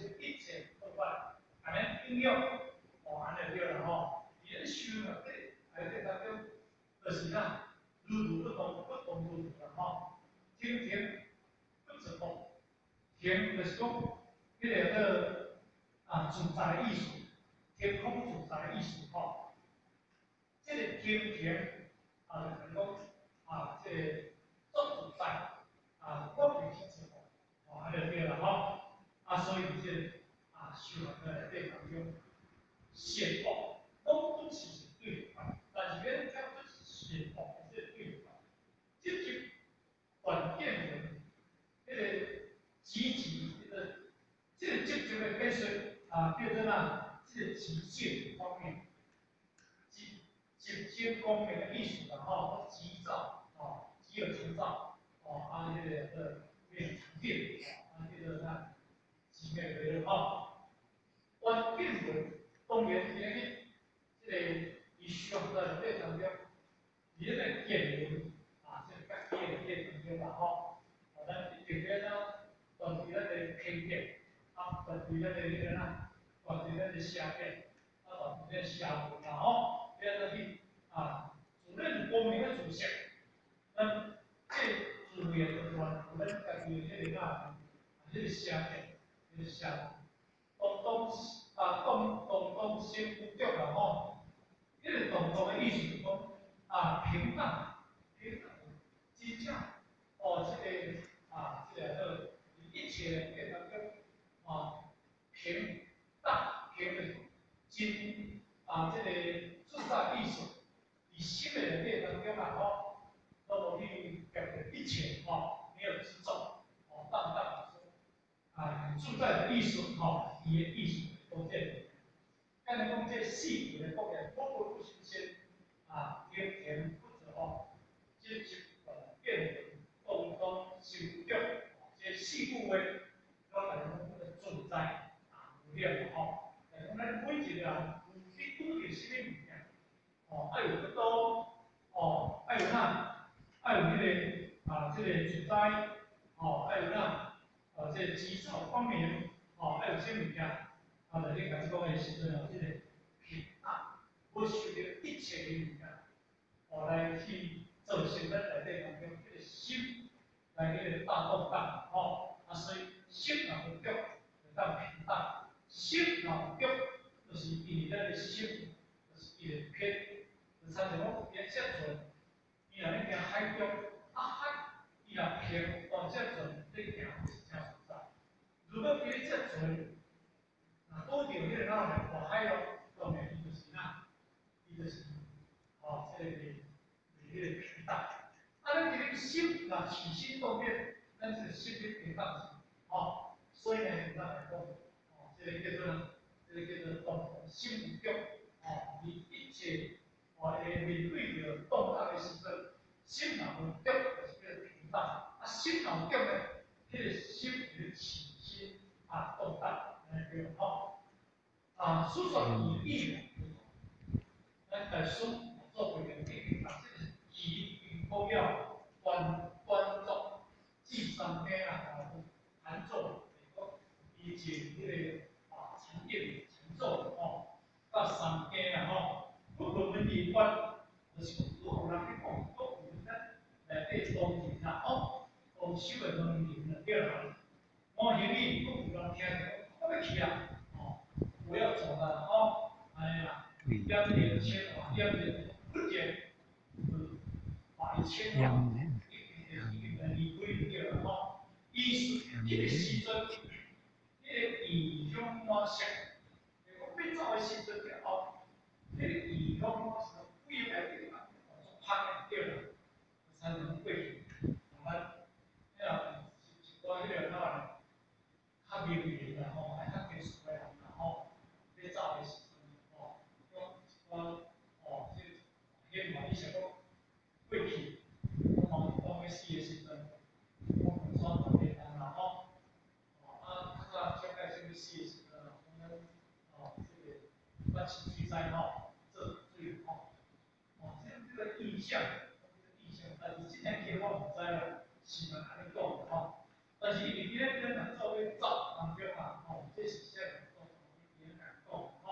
应用，哦，安尼对啦吼。伊咧修呢，对，内底当中，就是呐，如如不动，不动如如啦吼。停停，不止动，停就是讲，迄个个啊自在的意思，天空自在的意思吼。这个停停啊，就是讲啊，这个足自在啊，我袂去做，哦，安尼对啦吼。啊，所以这个啊，修行在内底当中。显报，都不只是对方，但是别讲不是显报，是对方。积极转变为那个积极的，这个积极的变成啊，变成了这个极限方面，极极限方面的艺术然后急躁啊，急而成躁啊，啊这个的变沉淀啊，这个呢，极变为啊，转变为动员原因。这个伊需要在内当中，伊个建立啊，即个家己个内当中啦吼，啊，咱直接呢，根据咱个偏见，啊，根据咱个迄个呐，根据咱个社会，啊，根据咱社会啦吼，变做去啊，自认光明个自信，咱这自愿的话，咱家己个迄个啊，迄个社会，迄个社会，当当啊，当当当先不着啦吼。这个动作的意思是讲啊，平淡、平淡、真正哦，这个啊，这个个一切变当中啊，平淡、平的真啊，这个自在意识，以心的人变当中啊，吼，那么去表现一切哦，没有执着，哦，淡淡的说啊，自在的意识，哈，伊的意识都见。刚才讲这四句的方面，包括不新鲜啊，甜甜不止哦，这是呃变为动中修掉，这四句话，我大家讲个存在啊，有了吼。但是咱每一个人有去拄着什么物件，哦，爱有得多，哦，爱有哪，爱有迄个啊，这个存在，哦，爱有哪，呃，这急躁方面，哦，爱有什物件。啊，在你讲这个的时阵哦，这个平淡，我受到一切的物件，哦，来去造成咱内底当中这个心来迄个大动荡，吼，啊，所以心若有着，就当平淡；心若有着，就是因为咱的心，就是伊个偏，就参像讲偏向船，伊若咧行海中，啊海，伊若偏往这船咧行是正实在，如果偏这船。啊，多点迄个哪呢？我还有后面伊就是哪，伊就是哦，这个是迄个平淡。啊，咱这个心啊，起心动念，咱这个心的平淡性，哦，所以呢，咱来讲，哦，这个叫做这个叫做动心无动，哦，你一切哦，会面对着动荡的时阵，心若无动，就是叫平淡。啊，心若有动呢，迄个心就是起心啊，动荡。对吼，啊，书上以义为主，咱在书做为人民，啊，这是以与公要关关照，记上天啊，含咒，以及迄个啊禅定禅咒吼，到三天啊吼，不可分离观，就是如何人去讲，都有咱内底当前啊吼，讲修的当前的对啦，我行你，都有人听着，我要去啊。不要走了哦，哎呀，两点千瓦，两点不减，嗯，百千瓦，一一一个离开掉了哦。意思一个时阵，一个异乡我识，我要走的时阵了哦，一个异乡我识，不应该这个，拍掉了，才能过去。我们呀，一段迄个哪呢？较明显的吼，还较技术的人啦吼。咧走的时阵，吼，讲一寡哦，即迄嘛，你想讲过去，我嘛是讲要死的时阵，我们算特别难啦吼，哦啊，较早现在什么死的时阵啊，我们哦，这个把情绪灾吼，这最吼，哦，这这个意象，意象，但是今天计我唔知啦，是嘛安尼讲的吼，但是因为今天咱人做咧走当中啊，吼，这是啥？别人讲。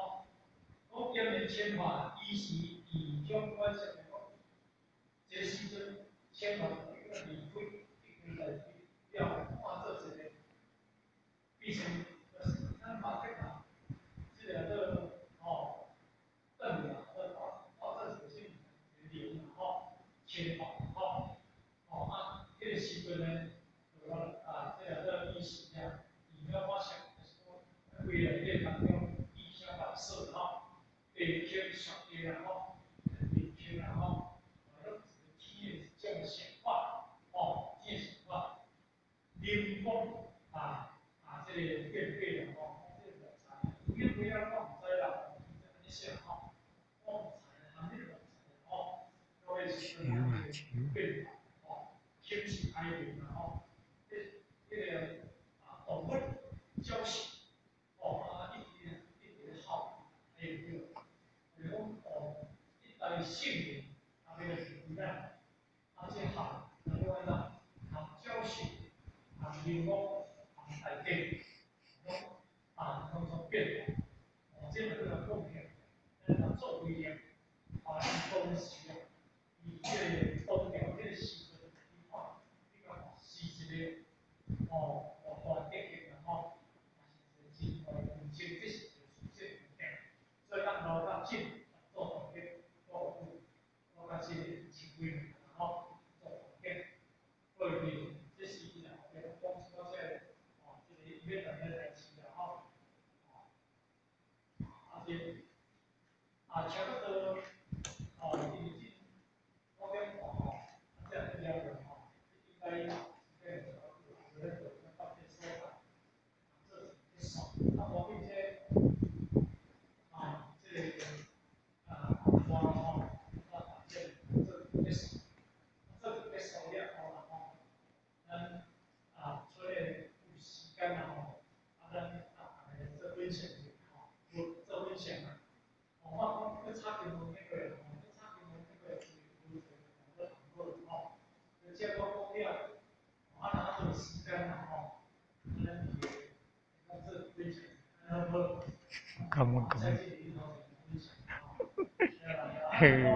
宪法依是以种关系来讲，这个时阵宪法一个议会一个来要换做一个，变成咱马克啊，这个个哦，邓了，呃，换换做一个零吼，宪法吼，哦啊，这个时阵呢，就讲啊，这个个意思呀，以后发现为了这当中意向来设吼。被天上的然后，被天然后，完了天这样显化，哦，这显化，灵光啊啊，这个变变了哦，这个才，因为不要放在了，你想哈，放在还没有哦，各位是跟那个变化哦，天气改变了哦，这这个啊动物交习，哦啊一点一点好，还有这个。然后哦，一般性命，啊那个一样，而且行，另外呢，行教训，行灵光，行大体，拢啊拢从变化，哦，这个个贡献，但是做不一样，啊，东西啊，以这个东条这个时阵，你看，你看是一个哦，哦，大体的吼，也是真哦，用精这是这个贡献，所以咱老百姓。做环境，做护，我较是前几年，吼做环境，过去这是一啊，我讲到这个哦，这个医院内底代志啦，吼，啊这啊差不多哦，已经我讲看吼，啊这样了了吼，应该应该有有有有到这所在，这是少，啊我并且啊这个。啊，我吼，啊，这这这是，这这收了后啦吼，咱啊，所以有时间啦吼，啊，咱啊，这分享吼，有这分享啊，哦，我我差点问那个，哦，我差点问那个，有有有谈过吼，这个我讲了，啊，哪有时间啦吼，咱也，咱这分享，啊，我， 感恩感恩。 在这里头分享。 嘿。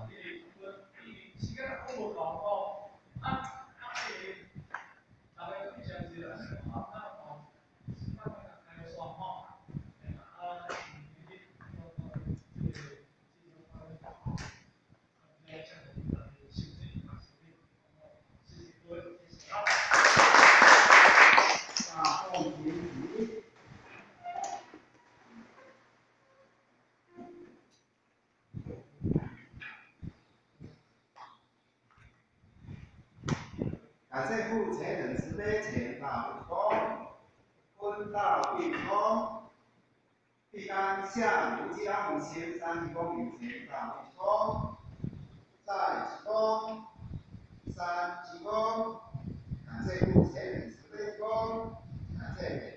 感谢父前人慈悲，前法不公，坤道必公，必当向无极安无前三公与前法必公，在其公，三其公，感谢父前人慈悲公，感谢。